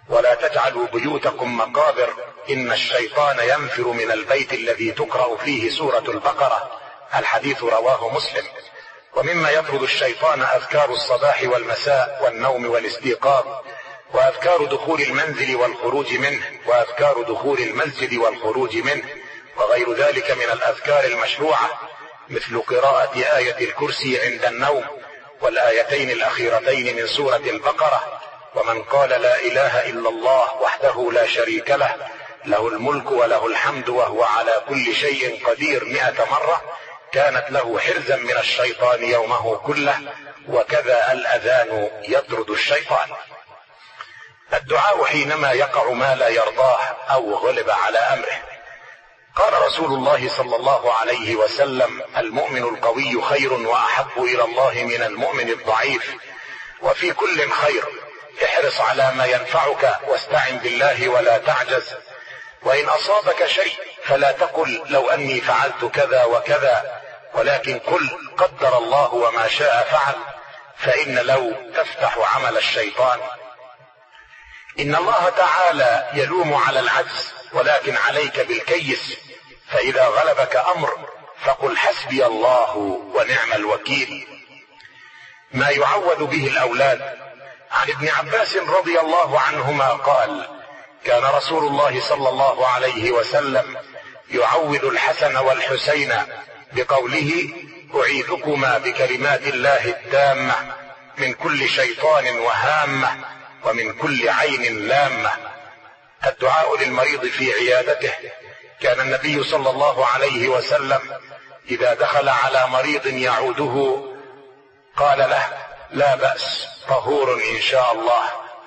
ولا تجعلوا بيوتكم مقابر إن الشيطان ينفر من البيت الذي تقرأ فيه سورة البقرة. الحديث رواه مسلم. ومما يطرد الشيطان أذكار الصباح والمساء والنوم والاستيقاظ، وأذكار دخول المنزل والخروج منه، وأذكار دخول المسجد والخروج منه، وغير ذلك من الأذكار المشروعة، مثل قراءة آية الكرسي عند النوم والآيتين الأخيرتين من سورة البقرة. ومن قال لا إله إلا الله وحده لا شريك له، له الملك وله الحمد وهو على كل شيء قدير 100 مرة، كانت له حرزا من الشيطان يومه كله. وكذا الأذان يطرد الشيطان. الدعاء حينما يقع ما لا يرضاه أو غلب على أمره. قال رسول الله صلى الله عليه وسلم: المؤمن القوي خير وأحب إلى الله من المؤمن الضعيف، وفي كل خير. احرص على ما ينفعك واستعن بالله ولا تعجز. وإن أصابك شيء فلا تقل لو أني فعلت كذا وكذا، ولكن قل قدر الله وما شاء فعل، فإن لو تفتح عمل الشيطان. إن الله تعالى يلوم على العجز، ولكن عليك بالكيس. فإذا غلبك أمر فقل حسبي الله ونعم الوكيل. ما يعوذ به الأولاد. عن ابن عباس رضي الله عنهما قال: كان رسول الله صلى الله عليه وسلم يعوذ الحسن والحسين بقوله: أعيذكما بكلمات الله التامة من كل شيطان وهامة ومن كل عين لامة. الدعاء للمريض في عيادته. كان النبي صلى الله عليه وسلم إذا دخل على مريض يعوده قال له: لا بأس، طهور إن شاء الله.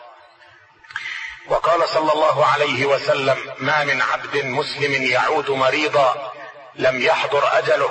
وقال صلى الله عليه وسلم: ما من عبد مسلم يعود مريضا لم يحضر أجله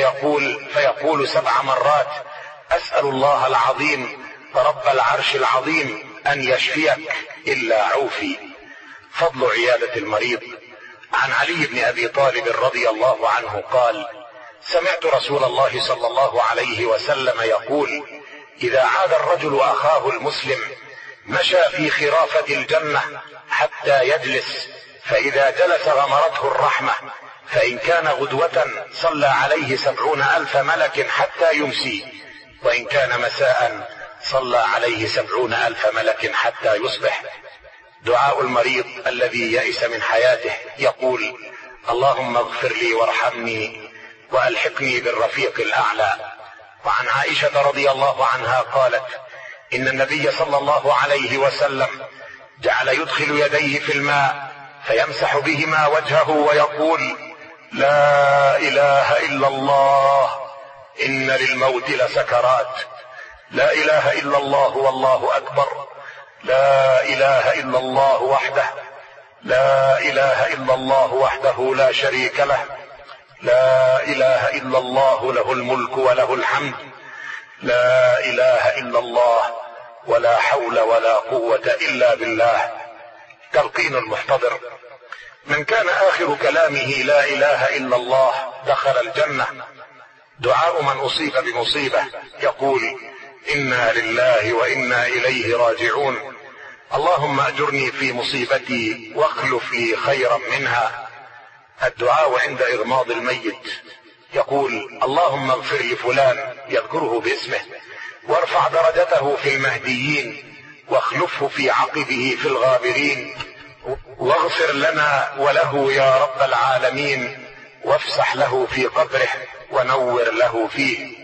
فيقول 7 مرات: أسأل الله العظيم رب العرش العظيم أن يشفيك إلا عوفي. فضل عيادة المريض. عن علي بن أبي طالب رضي الله عنه قال: سمعت رسول الله صلى الله عليه وسلم يقول: إذا عاد الرجل أخاه المسلم مشى في خرافة الجنة حتى يجلس، فإذا جلس غمرته الرحمة، فإن كان غدوة صلى عليه 70,000 ملك حتى يمسي، وإن كان مساء صلى عليه 70,000 ملك حتى يصبح. دعاء المريض الذي يئس من حياته يقول: اللهم اغفر لي وارحمني وألحقني بالرفيق الأعلى. وعن عائشة رضي الله عنها قالت: إن النبي صلى الله عليه وسلم جعل يدخل يديه في الماء فيمسح بهما وجهه ويقول: لا إله إلا الله إن للموت لسكرات، لا إله إلا الله والله أكبر، لا إله إلا الله وحده، لا إله إلا الله وحده لا شريك له، لا إله إلا الله له الملك وله الحمد، لا إله إلا الله ولا حول ولا قوة إلا بالله. تلقين المحتضر. من كان آخر كلامه لا إله إلا الله دخل الجنة. دعاء من أصيب بمصيبة يقول: إنا لله وإنا إليه راجعون، اللهم أجرني في مصيبتي واخلف لي خيرا منها. الدعاء عند إغماض الميت يقول: اللهم اغفر لفلان، يذكره باسمه، وارفع درجته في المهديين، واخلفه في عقبه في الغابرين، واغفر لنا وله يا رب العالمين، وافسح له في قبره ونور له فيه.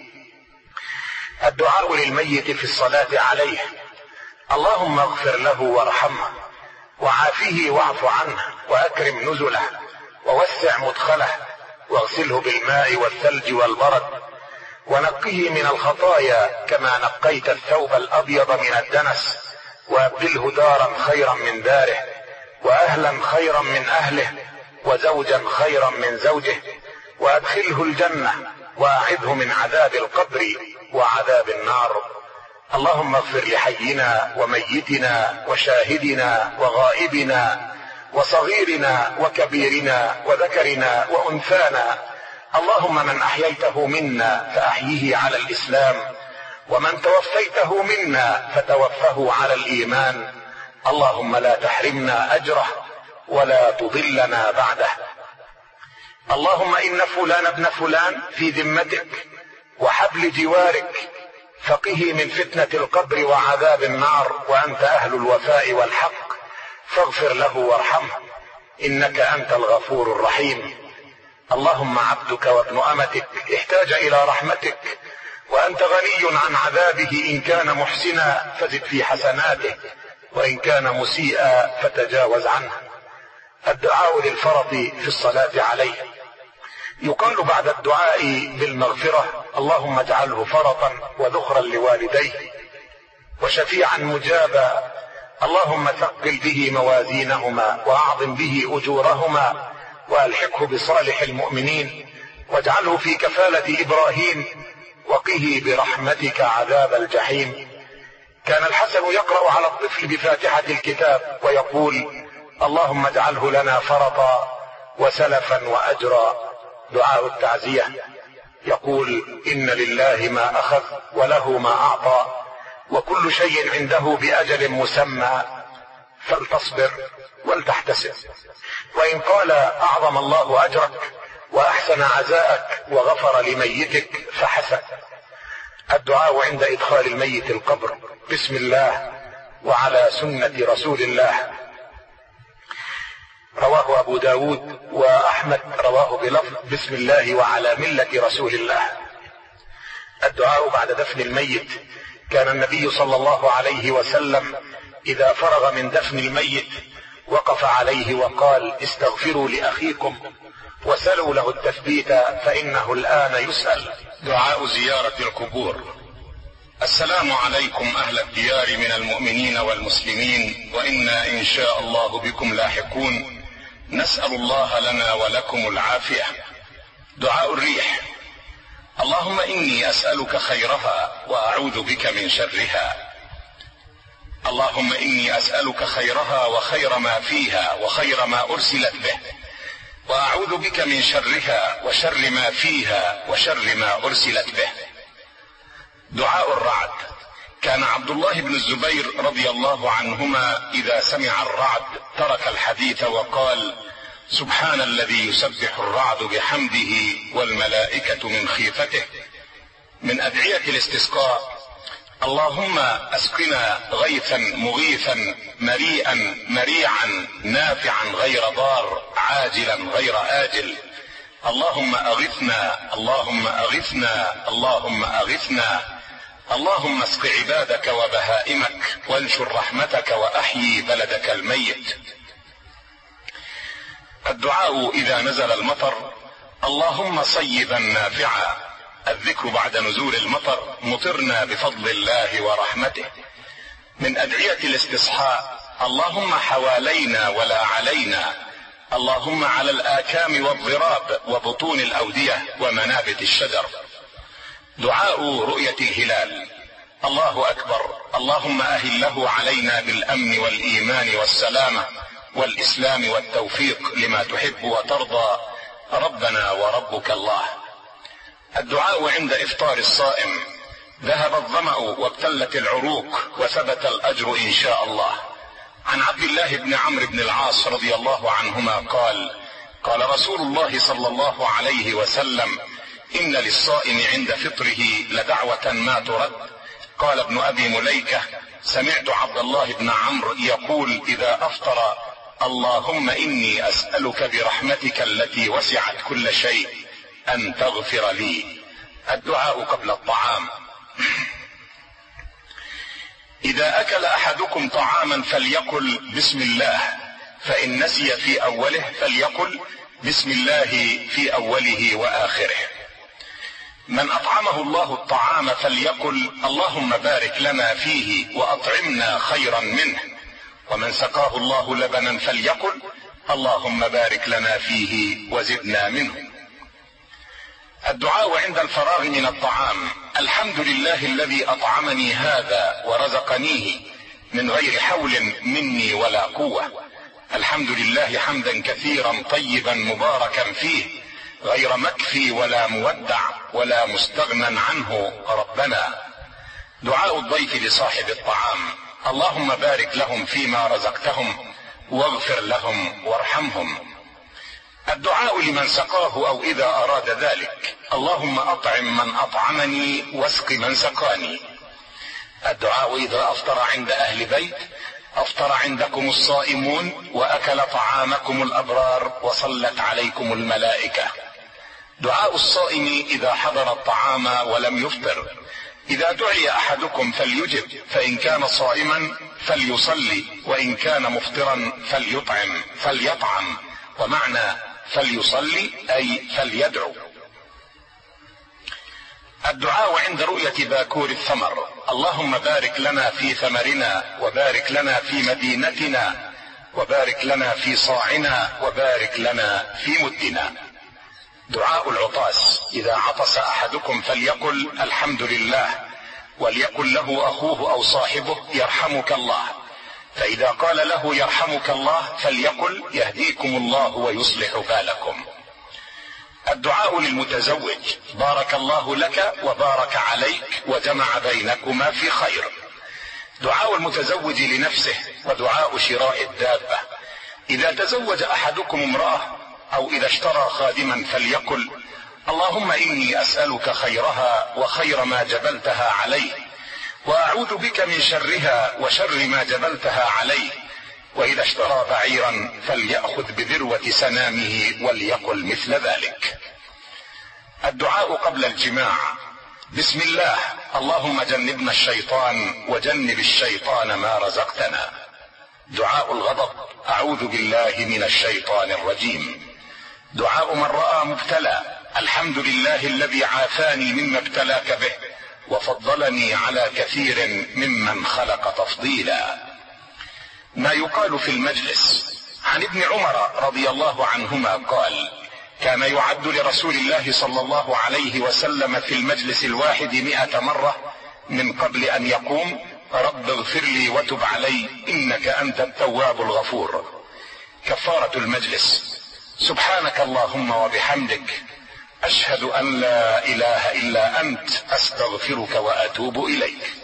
الدعاء للميت في الصلاة عليه: اللهم اغفر له وارحمه وعافيه واعف عنه وأكرم نزله ووسع مدخله واغسله بالماء والثلج والبرد ونقه من الخطايا كما نقيت الثوب الأبيض من الدنس، وأبدله دارا خيرا من داره، وأهلا خيرا من أهله، وزوجا خيرا من زوجه، وأدخله الجنة، وأعذه من عذاب القبر وعذاب النار. اللهم اغفر لحينا وميتنا وشاهدنا وغائبنا وصغيرنا وكبيرنا وذكرنا وأنثانا. اللهم من أحييته منا فأحيه على الإسلام، ومن توفيته منا فتوفه على الإيمان. اللهم لا تحرمنا أجره ولا تضلنا بعده. اللهم إن فلان ابن فلان في ذمتك وحبل جوارك، فقه من فتنة القبر وعذاب النار، وأنت أهل الوفاء والحق، فاغفر له وارحمه إنك أنت الغفور الرحيم. اللهم عبدك وابن أمتك احتاج إلى رحمتك، وأنت غني عن عذابه، إن كان محسنا فزد في حسناته، وإن كان مسيئا فتجاوز عنه. الدعاء للفرط في الصلاة عليه. يقال بعد الدعاء بالمغفرة: اللهم اجعله فرطا وذخرا لوالديه وشفيعا مجابا، اللهم ثقل به موازينهما وأعظم به أجورهما وألحقه بصالح المؤمنين واجعله في كفالة إبراهيم وقه برحمتك عذاب الجحيم. كان الحسن يقرأ على الطفل بفاتحة الكتاب ويقول: اللهم اجعله لنا فرطا وسلفا وأجرا. دعاء التعزية يقول: إن لله ما أخذ وله ما أعطى وكل شيء عنده بأجل مسمى، فلتصبر ولتحتسب. وإن قال: أعظم الله أجرك وأحسن عزاءك وغفر لميتك، فحسن. الدعاء عند إدخال الميت القبر: بسم الله وعلى سنة رسول الله. رواه أبو داود وأحمد رواه بلفظ: بسم الله وعلى ملة رسول الله. الدعاء بعد دفن الميت. كان النبي صلى الله عليه وسلم إذا فرغ من دفن الميت وقف عليه وقال: استغفروا لأخيكم وسلوا له التثبيت فإنه الآن يسأل. دعاء زيارة القبور. السلام عليكم أهل الديار من المؤمنين والمسلمين، وإنا إن شاء الله بكم لاحقون، نسأل الله لنا ولكم العافية. دعاء الريح. اللهم إني أسألك خيرها وأعوذ بك من شرها. اللهم إني أسألك خيرها وخير ما فيها وخير ما أرسلت به، وأعوذ بك من شرها وشر ما فيها وشر ما أرسلت به. دعاء الرعد. كان عبد الله بن الزبير رضي الله عنهما إذا سمع الرعد ترك الحديث وقال: سبحان الذي يسبح الرعد بحمده والملائكة من خيفته. من أدعية الاستسقاء: اللهم اسقنا غيثا مغيثا مريئا مريعا نافعا غير ضار عاجلا غير آجل. اللهم أغثنا اللهم أغثنا اللهم أغثنا. اللهم اسق عبادك وبهائمك وانشر رحمتك وأحيي بلدك الميت. الدعاء إذا نزل المطر: اللهم صيبا نافعا. الذكر بعد نزول المطر: مطرنا بفضل الله ورحمته. من أدعية الاستصحاء: اللهم حوالينا ولا علينا. اللهم على الآكام والضراب وبطون الأودية ومنابت الشجر. دعاء رؤية الهلال. الله أكبر. اللهم أهله علينا بالأمن والإيمان والسلامة والإسلام والتوفيق لما تحب وترضى، ربنا وربك الله. الدعاء عند إفطار الصائم. ذهب الظمأ وابتلت العروق وثبت الأجر إن شاء الله. عن عبد الله بن عمرو بن العاص رضي الله عنهما قال: قال رسول الله صلى الله عليه وسلم: إن للصائم عند فطره لدعوة ما ترد. قال ابن أبي مليكة: سمعت عبد الله بن عمرو يقول إذا أفطر: اللهم إني أسألك برحمتك التي وسعت كل شيء أن تغفر لي. الدعاء قبل الطعام. إذا أكل أحدكم طعاما فليقل بسم الله، فإن نسي في أوله فليقل بسم الله في أوله وآخره. من أطعمه الله الطعام فليقل اللهم بارك لنا فيه وأطعمنا خيرا منه. ومن سقاه الله لبنا فليقل اللهم بارك لنا فيه وزدنا منه. الدعاء عند الفراغ من الطعام: الحمد لله الذي أطعمني هذا ورزقنيه من غير حول مني ولا قوة. الحمد لله حمدا كثيرا طيبا مباركا فيه، غير مكفي ولا مودع ولا مستغنى عنه ربنا. دعاء الضيف لصاحب الطعام: اللهم بارك لهم فيما رزقتهم واغفر لهم وارحمهم. الدعاء لمن سقاه أو إذا أراد ذلك: اللهم أطعم من أطعمني واسق من سقاني. الدعاء إذا أفطر عند أهل بيت: أفطر عندكم الصائمون وأكل طعامكم الأبرار وصلت عليكم الملائكة. دعاء الصائم إذا حضر الطعام ولم يفطر: إذا دعي أحدكم فليجب، فإن كان صائما فليصلي، وإن كان مفطرا فليطعم. ومعنى فليصلي أي فليدعو. الدعاء عند رؤية باكور الثمر: اللهم بارك لنا في ثمرنا، وبارك لنا في مدينتنا، وبارك لنا في صاعنا، وبارك لنا في مدنا. دعاء العطاس: إذا عطس أحدكم فليقل الحمد لله، وليقل له أخوه أو صاحبه يرحمك الله، فإذا قال له يرحمك الله فليقل يهديكم الله ويصلح بالكم. الدعاء للمتزوج: بارك الله لك وبارك عليك وجمع بينكما في خير. دعاء المتزوج لنفسه ودعاء شراء الدابة: إذا تزوج أحدكم امرأة أو إذا اشترى خادما فليقل اللهم إني أسألك خيرها وخير ما جبلتها عليه، وأعوذ بك من شرها وشر ما جبلتها عليه. وإذا اشترى بعيرا فليأخذ بذروة سنامه وليقل مثل ذلك. الدعاء قبل الجماع: بسم الله، اللهم جنبنا الشيطان وجنب الشيطان ما رزقتنا. دعاء الغضب: أعوذ بالله من الشيطان الرجيم. دعاء من رأى مبتلى: الحمد لله الذي عافاني مما ابتلاك به وفضلني على كثير ممن خلق تفضيلا. ما يقال في المجلس: عن ابن عمر رضي الله عنهما قال: كان يعد لرسول الله صلى الله عليه وسلم في المجلس الواحد 100 مرة من قبل أن يقوم: رب اغفر لي وتب علي إنك أنت التواب الغفور. كفارة المجلس: سبحانك اللهم وبحمدك، أشهد أن لا إله إلا أنت، أستغفرك وأتوب إليك.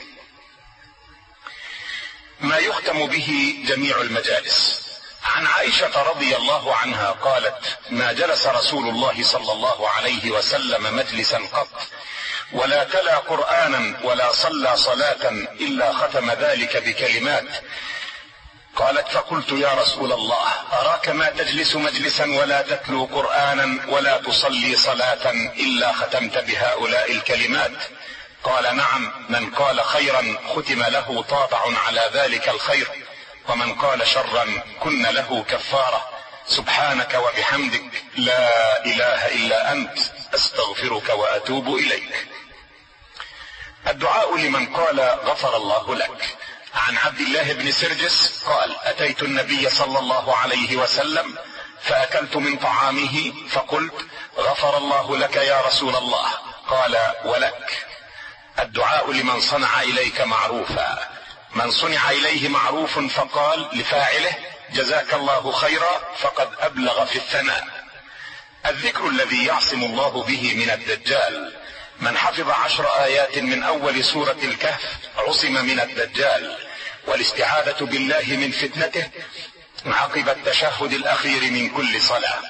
ما يختم به جميع المجالس: عن عائشة رضي الله عنها قالت: ما جلس رسول الله صلى الله عليه وسلم مجلسا قط ولا تلا قرآنا ولا صلى صلاة إلا ختم ذلك بكلمات. قالت: فقلت يا رسول الله، أراك ما تجلس مجلسا ولا تتلو قرآنا ولا تصلي صلاة إلا ختمت بهؤلاء الكلمات؟ قال: نعم، من قال خيرا ختم له طابع على ذلك الخير، ومن قال شرا كن له كفارة. سبحانك وبحمدك، لا إله إلا أنت، أستغفرك وأتوب إليك. الدعاء لمن قال غفر الله لك: عن عبد الله بن سرجس قال: أتيت النبي صلى الله عليه وسلم فأكلت من طعامه فقلت: غفر الله لك يا رسول الله. قال: ولك. الدعاء لمن صنع إليك معروفا: من صنع إليه معروف فقال لفاعله: جزاك الله خيرا، فقد أبلغ في الثناء. الذكر الذي يعصم الله به من الدجال: من حفظ 10 آيات من أول سورة الكهف عصم من الدجال، والاستعاذة بالله من فتنته عقب التشهد الأخير من كل صلاة.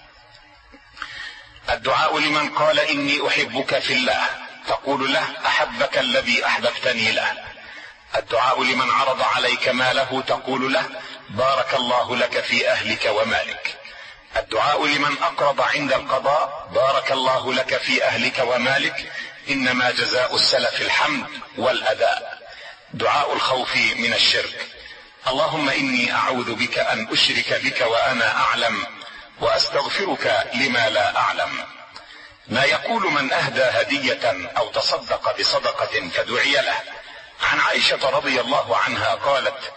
الدعاء لمن قال: إني أحبك في الله، تقول له: أحبك الذي أحببتني له. الدعاء لمن عرض عليك ماله، تقول له: بارك الله لك في أهلك ومالك. الدعاء لمن أقرض عند القضاء: بارك الله لك في أهلك ومالك، إنما جزاء السلف الحمد والأداء. دعاء الخوف من الشرك: اللهم إني أعوذ بك أن أشرك بك وأنا أعلم، وأستغفرك لما لا أعلم. ما يقول من أهدى هدية أو تصدق بصدقة فدعي له: عن عائشة رضي الله عنها قالت: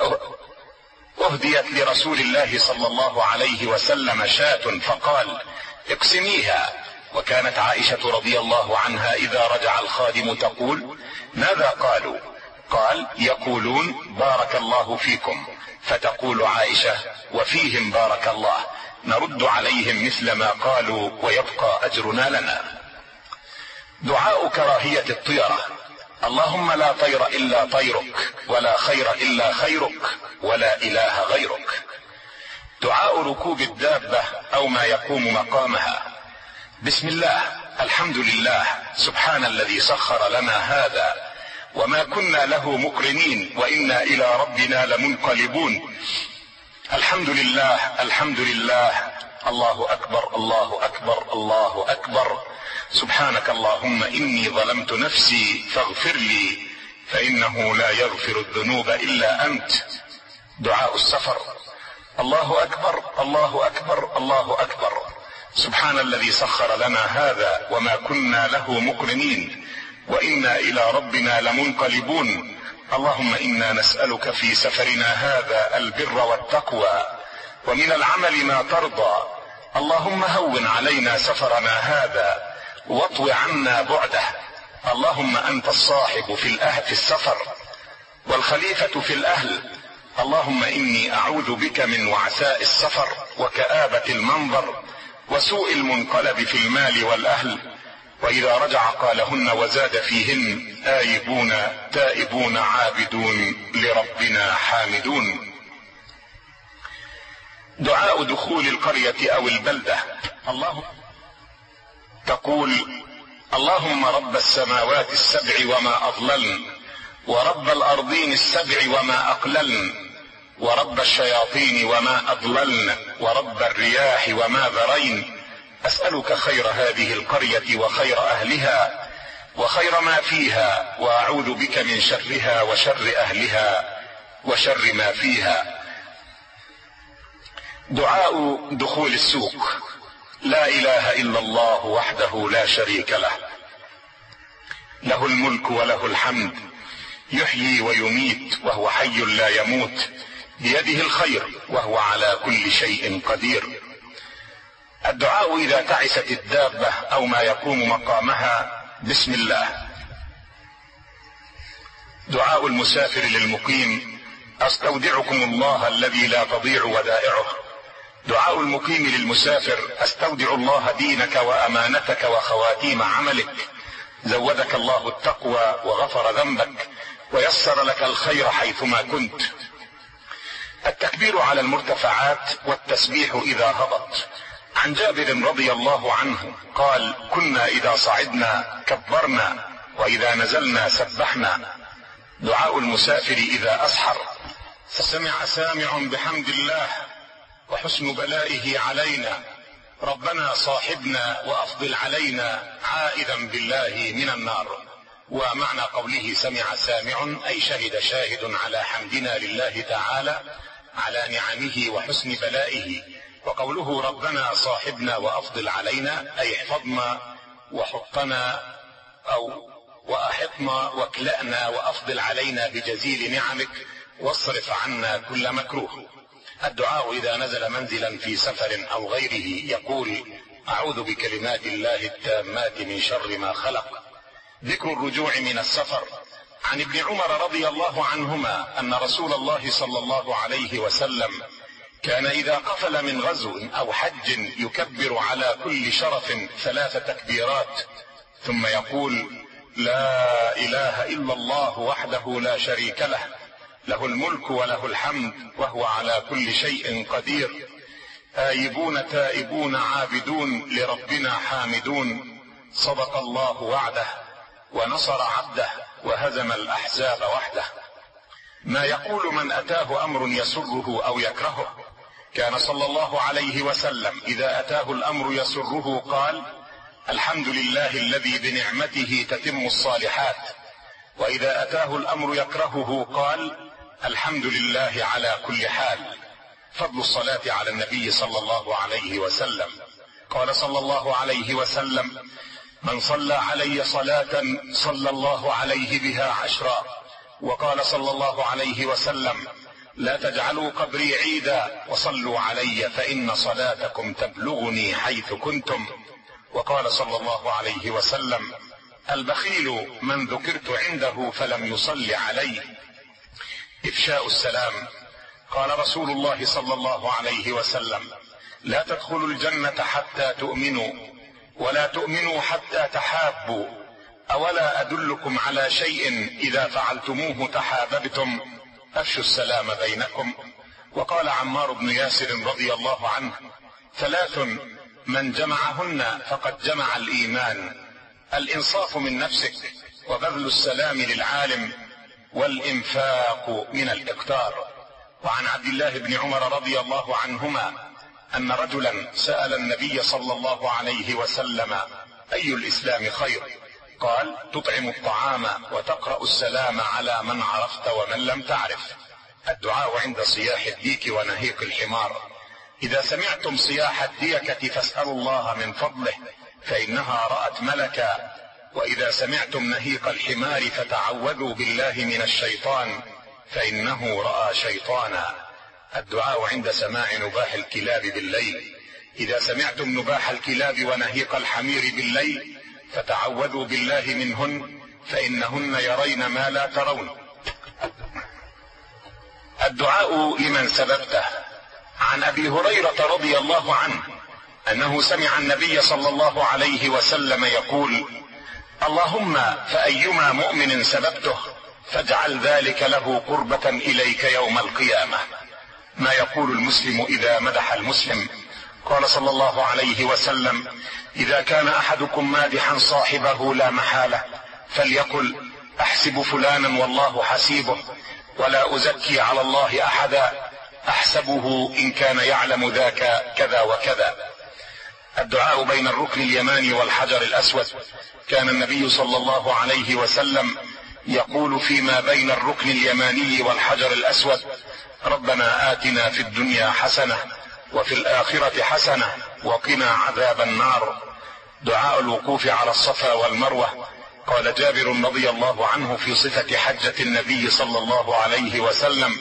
أهديت لرسول الله صلى الله عليه وسلم شاة فقال: اقسميها. وكانت عائشة رضي الله عنها إذا رجع الخادم تقول: ماذا قالوا؟ قال: يقولون بارك الله فيكم. فتقول عائشة: وفيهم بارك الله. نرد عليهم مثل ما قالوا ويبقى أجرنا لنا. دعاء كراهية الطيرة: اللهم لا طير إلا طيرك، ولا خير إلا خيرك، ولا إله غيرك. دعاء ركوب الدابة أو ما يقوم مقامها: بسم الله، الحمد لله، سبحان الذي سخر لنا هذا وما كنا له مقرنين وإنا إلى ربنا لمنقلبون. الحمد لله، الحمد لله، الله أكبر، الله أكبر، الله أكبر. سبحانك اللهم إني ظلمت نفسي فاغفر لي فإنه لا يغفر الذنوب إلا أنت. دعاء السفر: الله أكبر، الله أكبر، الله أكبر، سبحان الذي سخر لنا هذا وما كنا له مقرنين وإنا إلى ربنا لمنقلبون. اللهم إنا نسألك في سفرنا هذا البر والتقوى ومن العمل ما ترضى. اللهم هون علينا سفرنا هذا واطو عنا بعده. اللهم أنت الصاحب في السفر والخليفة في الأهل. اللهم إني أعوذ بك من وعثاء السفر وكآبة المنظر وسوء المنقلب في المال والأهل. وإذا رجع قالهن وزاد فيهن: آيبون تائبون عابدون لربنا حامدون. دعاء دخول القرية أو البلدة: تقول: اللهم رب السماوات السبع وما أضللن، ورب الأرضين السبع وما أقللن، ورب الشياطين وما أضللن، ورب الرياح وما ذرين، أسألك خير هذه القرية وخير أهلها وخير ما فيها، وأعوذ بك من شرها وشر أهلها وشر ما فيها. دعاء دخول السوق: لا إله إلا الله وحده لا شريك له، له الملك وله الحمد، يحيي ويميت وهو حي لا يموت، بيده الخير وهو على كل شيء قدير. الدعاء إذا تعست الدابة أو ما يقوم مقامها: بسم الله. دعاء المسافر للمقيم: أستودعكم الله الذي لا تضيع ودائعه. دعاء المقيم للمسافر: أستودع الله دينك وأمانتك وخواتيم عملك، زودك الله التقوى وغفر ذنبك ويسر لك الخير حيثما كنت. التكبير على المرتفعات والتسبيح إذا هبط. عن جابر رضي الله عنه قال: كنا إذا صعدنا كبرنا وإذا نزلنا سبحنا. دعاء المسافر إذا أسحر: سمع سامع بحمد الله وحسن بلائه علينا، ربنا صاحبنا وأفضل علينا عائذا بالله من النار. ومعنى قوله سمع سامع أي شهد شاهد على حمدنا لله تعالى على نعمه وحسن بلائه. وقوله ربنا صاحبنا وأفضل علينا أي احفظنا وحطنا أو وأحطنا واكلأنا وأفضل علينا بجزيل نعمك واصرف عنا كل مكروه. الدعاء إذا نزل منزلا في سفر أو غيره يقول: أعوذ بكلمات الله التامات من شر ما خلق. ذكر الرجوع من السفر. عن ابن عمر رضي الله عنهما أن رسول الله صلى الله عليه وسلم كان إذا قفل من غزو أو حج يكبر على كل شرف 3 تكبيرات ثم يقول: لا إله إلا الله وحده لا شريك له، له الملك وله الحمد وهو على كل شيء قدير، آيبون تائبون عابدون لربنا حامدون، صدق الله وعده ونصر عبده وهزم الأحزاب وحده. ما يقول من أتاه أمر يسره أو يكرهه. كان صلى الله عليه وسلم إذا أتاه الأمر يسره قال: الحمد لله الذي بنعمته تتم الصالحات. وإذا أتاه الأمر يكرهه قال: الحمد لله على كل حال. فضل الصلاة على النبي صلى الله عليه وسلم. قال صلى الله عليه وسلم: من صلى علي صلاة صلى الله عليه بها 10. وقال صلى الله عليه وسلم: لا تجعلوا قبري عيدا وصلوا علي فإن صلاتكم تبلغني حيث كنتم. وقال صلى الله عليه وسلم: البخيل من ذكرت عنده فلم يصل علي. إفشاء السلام. قال رسول الله صلى الله عليه وسلم: لا تدخلوا الجنة حتى تؤمنوا، ولا تؤمنوا حتى تحابوا، أولا أدلكم على شيء إذا فعلتموه تحاببتم؟ أفشوا السلام بينكم. وقال عمار بن ياسر رضي الله عنه: 3 من جمعهن فقد جمع الإيمان: الإنصاف من نفسك، وبذل السلام للعالم، والإنفاق من الإقتار. وعن عبد الله بن عمر رضي الله عنهما أن رجلا سأل النبي صلى الله عليه وسلم: أي الإسلام خير؟ قال: تطعم الطعام وتقرأ السلام على من عرفت ومن لم تعرف. الدعاء عند صياح الديك ونهيق الحمار: إذا سمعتم صياح الديكة فاسألوا الله من فضله فإنها رأت ملكا، وإذا سمعتم نهيق الحمار فتعوذوا بالله من الشيطان فإنه رأى شيطانا. الدعاء عند سماع نباح الكلاب بالليل: إذا سمعتم نباح الكلاب ونهيق الحمير بالليل فتعوذوا بالله منهن فإنهن يرين ما لا ترون. الدعاء لمن سببته: عن أبي هريرة رضي الله عنه أنه سمع النبي صلى الله عليه وسلم يقول: اللهم فأيما مؤمن سببته فاجعل ذلك له قربة إليك يوم القيامة. ما يقول المسلم إذا مدح المسلم؟ قال صلى الله عليه وسلم: إذا كان أحدكم مادحا صاحبه لا محالة فليقل: أحسب فلانا والله حسيبه، ولا أزكي على الله أحدا، أحسبه إن كان يعلم ذاك كذا وكذا. الدعاء بين الركن اليماني والحجر الأسود: كان النبي صلى الله عليه وسلم يقول فيما بين الركن اليماني والحجر الأسود: ربنا آتنا في الدنيا حسنة وفي الآخرة حسنة وقنا عذاب النار. دعاء الوقوف على الصفا والمروة: قال جابر رضي الله عنه في صفة حجة النبي صلى الله عليه وسلم: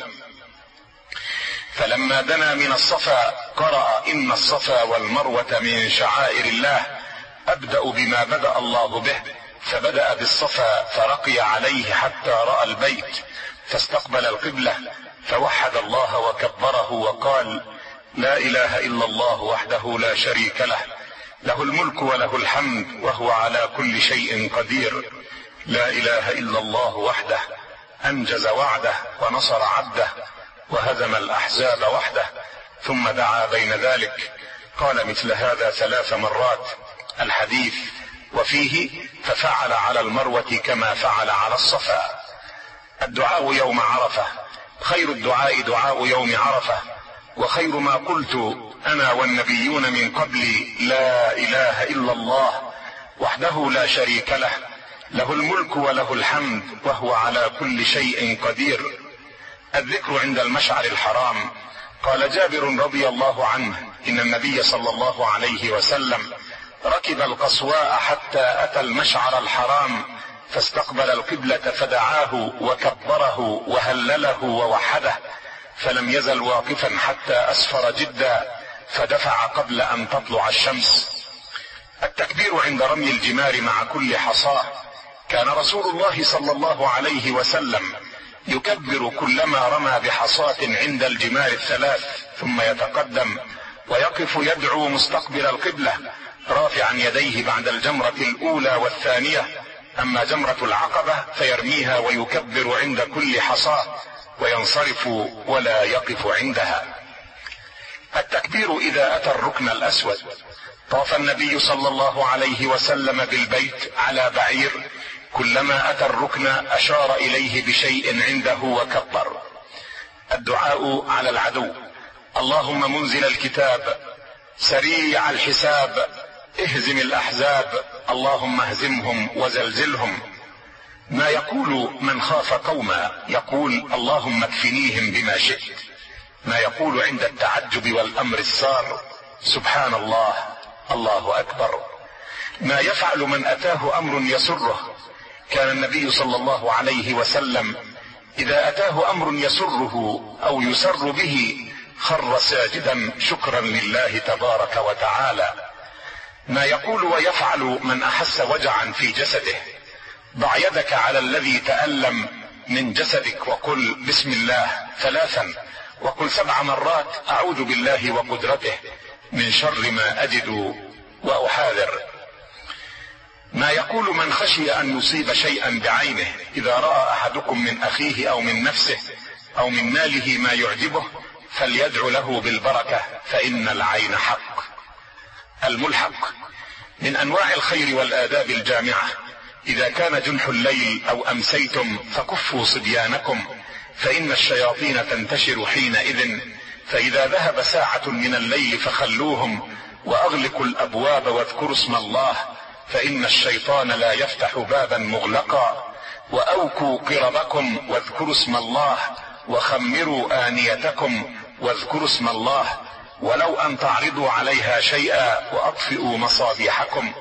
فلما دنا من الصفا قرأ: إن الصفا والمروة من شعائر الله، أبدأ بما بدأ الله به، فبدأ بالصفا فرقي عليه حتى رأى البيت فاستقبل القبلة فوحد الله وكبره وقال: لا إله إلا الله وحده لا شريك له، له الملك وله الحمد وهو على كل شيء قدير. لا إله إلا الله وحده أنجز وعده ونصر عبده وهزم الأحزاب وحده. ثم دعا بين ذلك. قال مثل هذا 3 مرات. الحديث وفيه: ففعل على المروة كما فعل على الصفا. الدعاء يوم عرفة: خير الدعاء دعاء يوم عرفة، وخير ما قلت أنا والنبيون من قبلي: لا إله إلا الله وحده لا شريك له، له الملك وله الحمد وهو على كل شيء قدير. الذكر عند المشعر الحرام: قال جابر رضي الله عنه إن النبي صلى الله عليه وسلم ركب القصواء حتى أتى المشعر الحرام فاستقبل القبلة فدعاه وكبره وهلله ووحده، فلم يزل واقفا حتى أسفر جدا فدفع قبل أن تطلع الشمس. التكبير عند رمي الجمار مع كل حصاة: كان رسول الله صلى الله عليه وسلم يكبر كلما رمى بحصاة عند الجمار 3 ثم يتقدم ويقف يدعو مستقبل القبلة رافعا يديه بعد الجمرة الأولى والثانية. أما جمرة العقبة فيرميها ويكبر عند كل حصاة وينصرف ولا يقف عندها. التكبير إذا أتى الركن الأسود: طاف النبي صلى الله عليه وسلم بالبيت على بعير، كلما أتى الركن أشار إليه بشيء عنده وكبر. الدعاء على العدو: اللهم منزل الكتاب سريع الحساب اهزم الأحزاب اللهم اهزمهم وزلزلهم. ما يقول من خاف قوما؟ يقول: اللهم اكفنيهم بما شئت. ما يقول عند التعجب والأمر السار: سبحان الله، الله أكبر. ما يفعل من أتاه أمر يسره؟ كان النبي صلى الله عليه وسلم إذا أتاه أمر يسره أو يسر به خر ساجدا شكرا لله تبارك وتعالى. ما يقول ويفعل من أحس وجعا في جسده؟ ضع يدك على الذي تألم من جسدك وقل بسم الله 3 وقل 7 مرات أعوذ بالله وقدرته من شر ما أجد وأحاذر. ما يقول من خشي أن يصيب شيئا بعينه: إذا رأى أحدكم من أخيه أو من نفسه أو من ماله ما يعجبه فليدعو له بالبركة فإن العين حق. الملحق من أنواع الخير والآداب الجامعة: إذا كان جنح الليل أو أمسيتم فكفوا صبيانكم فإن الشياطين تنتشر حينئذ، فإذا ذهب ساعة من الليل فخلوهم وأغلقوا الأبواب واذكروا اسم الله فإن الشيطان لا يفتح بابا مغلقا، وأوكوا قربكم واذكروا اسم الله، وخمروا آنيتكم واذكروا اسم الله، ولو أن تعرضوا عليها شيئا وأطفئوا مصابيحكم.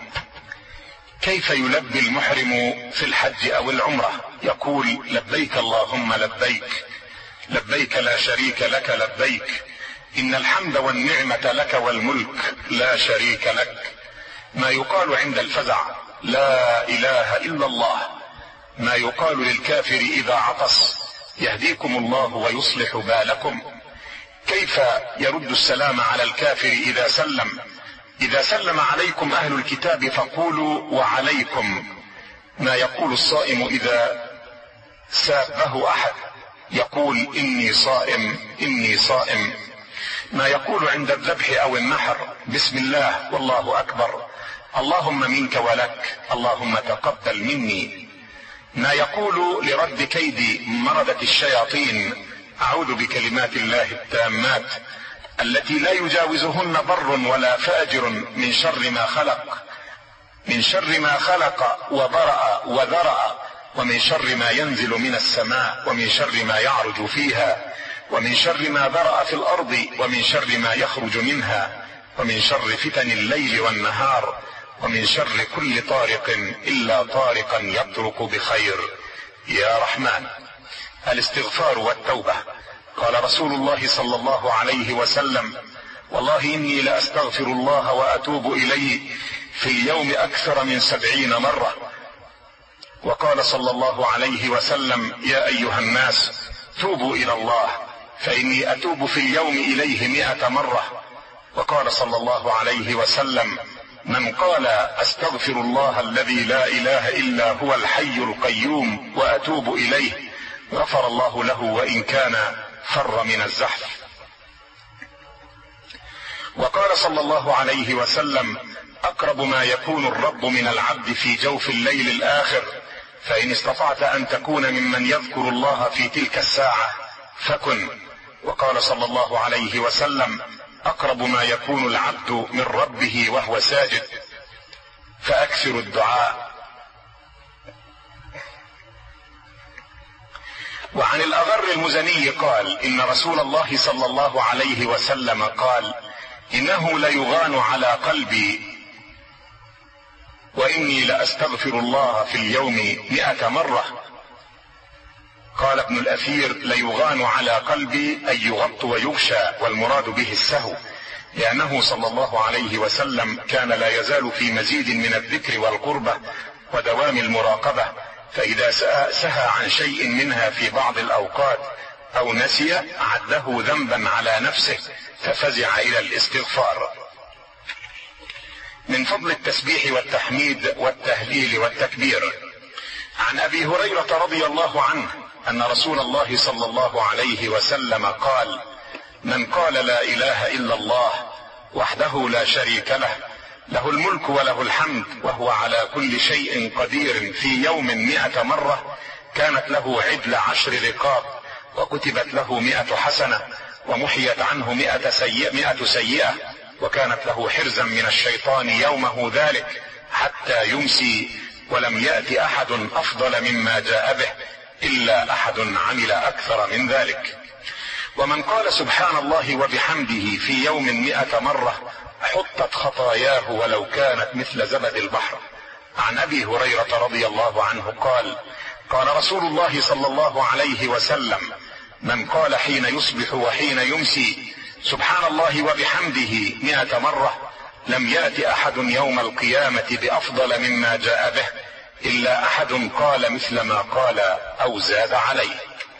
كيف يلبي المحرم في الحج أو العمرة؟ يقول: لبيك اللهم لبيك، لبيك لا شريك لك لبيك، إن الحمد والنعمة لك والملك لا شريك لك. ما يقال عند الفزع: لا إله إلا الله. ما يقال للكافر إذا عطس: يهديكم الله ويصلح بالكم. كيف يرد السلام على الكافر إذا سلم؟ إذا سلم عليكم أهل الكتاب فقولوا وعليكم. ما يقول الصائم إذا سابه أحد؟ يقول: إني صائم إني صائم. ما يقول عند الذبح أو النحر: بسم الله والله أكبر، اللهم منك ولك، اللهم تقبل مني. ما يقول لرد كيد مردة الشياطين: أعوذ بكلمات الله التامات التي لا يجاوزهن بر ولا فاجر من شر ما خلق، من شر ما خلق وبرأ وذرأ، ومن شر ما ينزل من السماء، ومن شر ما يعرج فيها، ومن شر ما ذرأ في الأرض، ومن شر ما يخرج منها، ومن شر فتن الليل والنهار، ومن شر كل طارق إلا طارقا يطرق بخير يا رحمن. الاستغفار والتوبة. قال رسول الله صلى الله عليه وسلم: والله إني لأستغفر الله وأتوب إليه في اليوم أكثر من 70 مرة. وقال صلى الله عليه وسلم: يا أيها الناس توبوا إلى الله فإني أتوب في اليوم إليه 100 مرة. وقال صلى الله عليه وسلم: من قال أستغفر الله الذي لا إله إلا هو الحي القيوم وأتوب إليه غفر الله له وإن كان فر من الزحف. وقال صلى الله عليه وسلم: أقرب ما يكون الرب من العبد في جوف الليل الآخر، فإن استطعت أن تكون ممن يذكر الله في تلك الساعة فكن. وقال صلى الله عليه وسلم: أقرب ما يكون العبد من ربه وهو ساجد فأكثر الدعاء. وعن الأغر المزني قال: إن رسول الله صلى الله عليه وسلم قال: إنه ليغان على قلبي وإني لأستغفر الله في اليوم 100 مرة. قال ابن الأثير: ليغان على قلبي أي يغط ويغشى، والمراد به السهو، لأنه صلى الله عليه وسلم كان لا يزال في مزيد من الذكر والقربة ودوام المراقبة، فإذا سهى عن شيء منها في بعض الأوقات أو نسي عده ذنبا على نفسه ففزع إلى الاستغفار. من فضل التسبيح والتحميد والتهليل والتكبير. عن أبي هريرة رضي الله عنه أن رسول الله صلى الله عليه وسلم قال: من قال لا إله إلا الله وحده لا شريك له، له الملك وله الحمد وهو على كل شيء قدير، في يوم 100 مرة، كانت له عدل 10 رقاب، وكتبت له 100 حسنة، ومحيت عنه 100 سيئة، وكانت له حرزا من الشيطان يومه ذلك حتى يمسي، ولم يأت أحد أفضل مما جاء به إلا أحد عمل أكثر من ذلك. ومن قال سبحان الله وبحمده في يوم 100 مرة حطت خطاياه ولو كانت مثل زبد البحر. عن أبي هريرة رضي الله عنه قال: قال رسول الله صلى الله عليه وسلم: من قال حين يصبح وحين يمسي سبحان الله وبحمده 100 مرة لم يأت أحد يوم القيامة بأفضل مما جاء به إلا أحد قال مثل ما قال أو زاد عليه.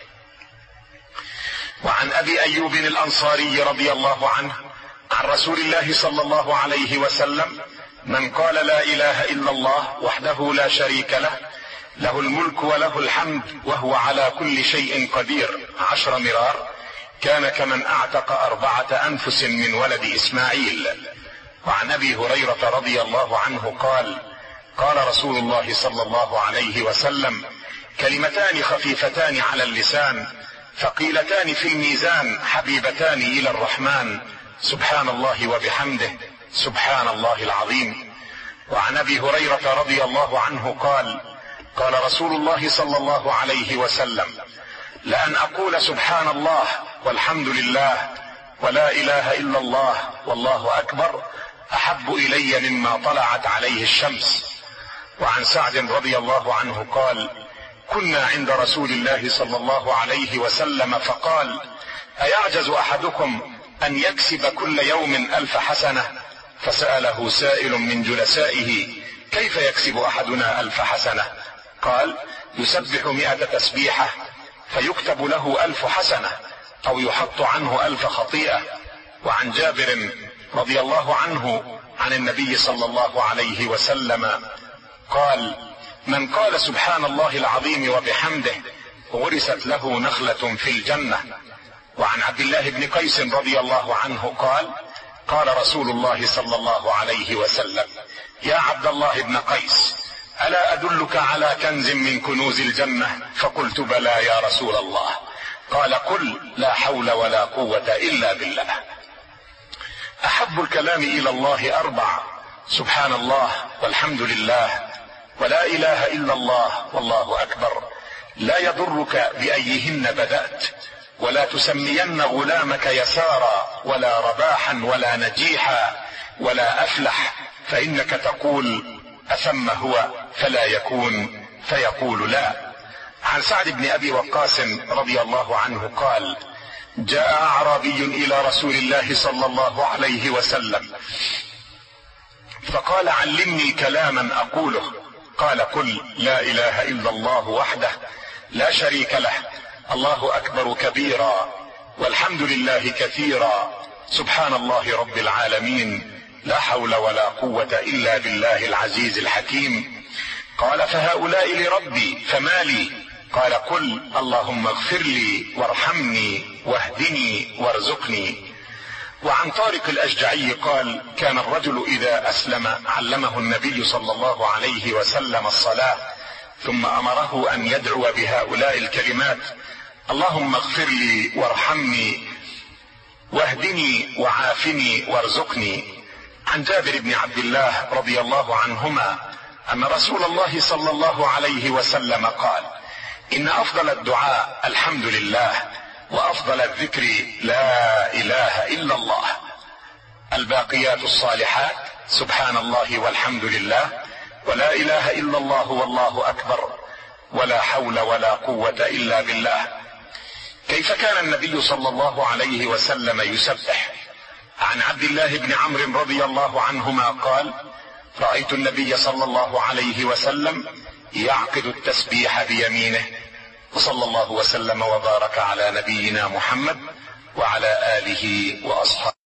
وعن أبي أيوب الأنصاري رضي الله عنه عن رسول الله صلى الله عليه وسلم من قال لا إله إلا الله وحده لا شريك له، له الملك وله الحمد وهو على كل شيء قدير 10 مرار، كان كمن اعتق 4 أنفس من ولد إسماعيل. وعن أبي هريرة رضي الله عنه قال: قال رسول الله صلى الله عليه وسلم: كلمتان خفيفتان على اللسان ثقيلتان في الميزان حبيبتان إلى الرحمن، سبحان الله وبحمده، سبحان الله العظيم. وعن أبي هريرة رضي الله عنه قال: قال رسول الله صلى الله عليه وسلم: لأن أقول سبحان الله والحمد لله ولا إله إلا الله والله أكبر أحب إلي مما طلعت عليه الشمس. وعن سعد رضي الله عنه قال: كنا عند رسول الله صلى الله عليه وسلم فقال: أيعجز أحدكم أن يكسب كل يوم 1000 حسنة؟ فسأله سائل من جلسائه: كيف يكسب أحدنا 1000 حسنة؟ قال: يسبح 100 تسبيحة فيكتب له 1000 حسنة أو يحط عنه 1000 خطيئة. وعن جابر رضي الله عنه عن النبي صلى الله عليه وسلم قال: من قال سبحان الله العظيم وبحمده غرست له نخلة في الجنة. وعن عبد الله بن قيس رضي الله عنه قال: قال رسول الله صلى الله عليه وسلم: يا عبد الله بن قيس، ألا أدلك على كنز من كنوز الجنة؟ فقلت: بلى يا رسول الله. قال: قل: لا حول ولا قوة إلا بالله. أحب الكلام إلى الله 4: سبحان الله والحمد لله ولا إله إلا الله والله أكبر. لا يضرك بأيهن بدأت، ولا تسمين غلامك يسارا ولا رباحا ولا نجيحا ولا أفلح، فإنك تقول: أثم هو فلا يكون، فيقول لا. عن سعد بن أبي وقاص رضي الله عنه قال: جاء أعرابي إلى رسول الله صلى الله عليه وسلم فقال: علمني كلاما أقوله. قال: قل لا إله إلا الله وحده لا شريك له، الله أكبر كبيرا، والحمد لله كثيرا، سبحان الله رب العالمين، لا حول ولا قوة إلا بالله العزيز الحكيم. قال: فهؤلاء لربي فما لي؟ قال: قل اللهم اغفر لي وارحمني واهدني وارزقني. وعن طارق الأشجعي قال: كان الرجل إذا أسلم علمه النبي صلى الله عليه وسلم الصلاة، ثم أمره أن يدعو بهؤلاء الكلمات: اللهم اغفر لي وارحمني واهدني وعافني وارزقني. عن جابر بن عبد الله رضي الله عنهما أن رسول الله صلى الله عليه وسلم قال: إن أفضل الدعاء الحمد لله، وأفضل الذكر لا إله إلا الله. الباقيات الصالحات سبحان الله والحمد لله ولا إله إلا الله والله أكبر ولا حول ولا قوة إلا بالله. كيف كان النبي صلى الله عليه وسلم يسبح؟ عن عبد الله بن عمرو رضي الله عنهما قال: رأيت النبي صلى الله عليه وسلم يعقد التسبيح بيمينه. وصلى الله وسلم وبارك على نبينا محمد وعلى آله وأصحابه.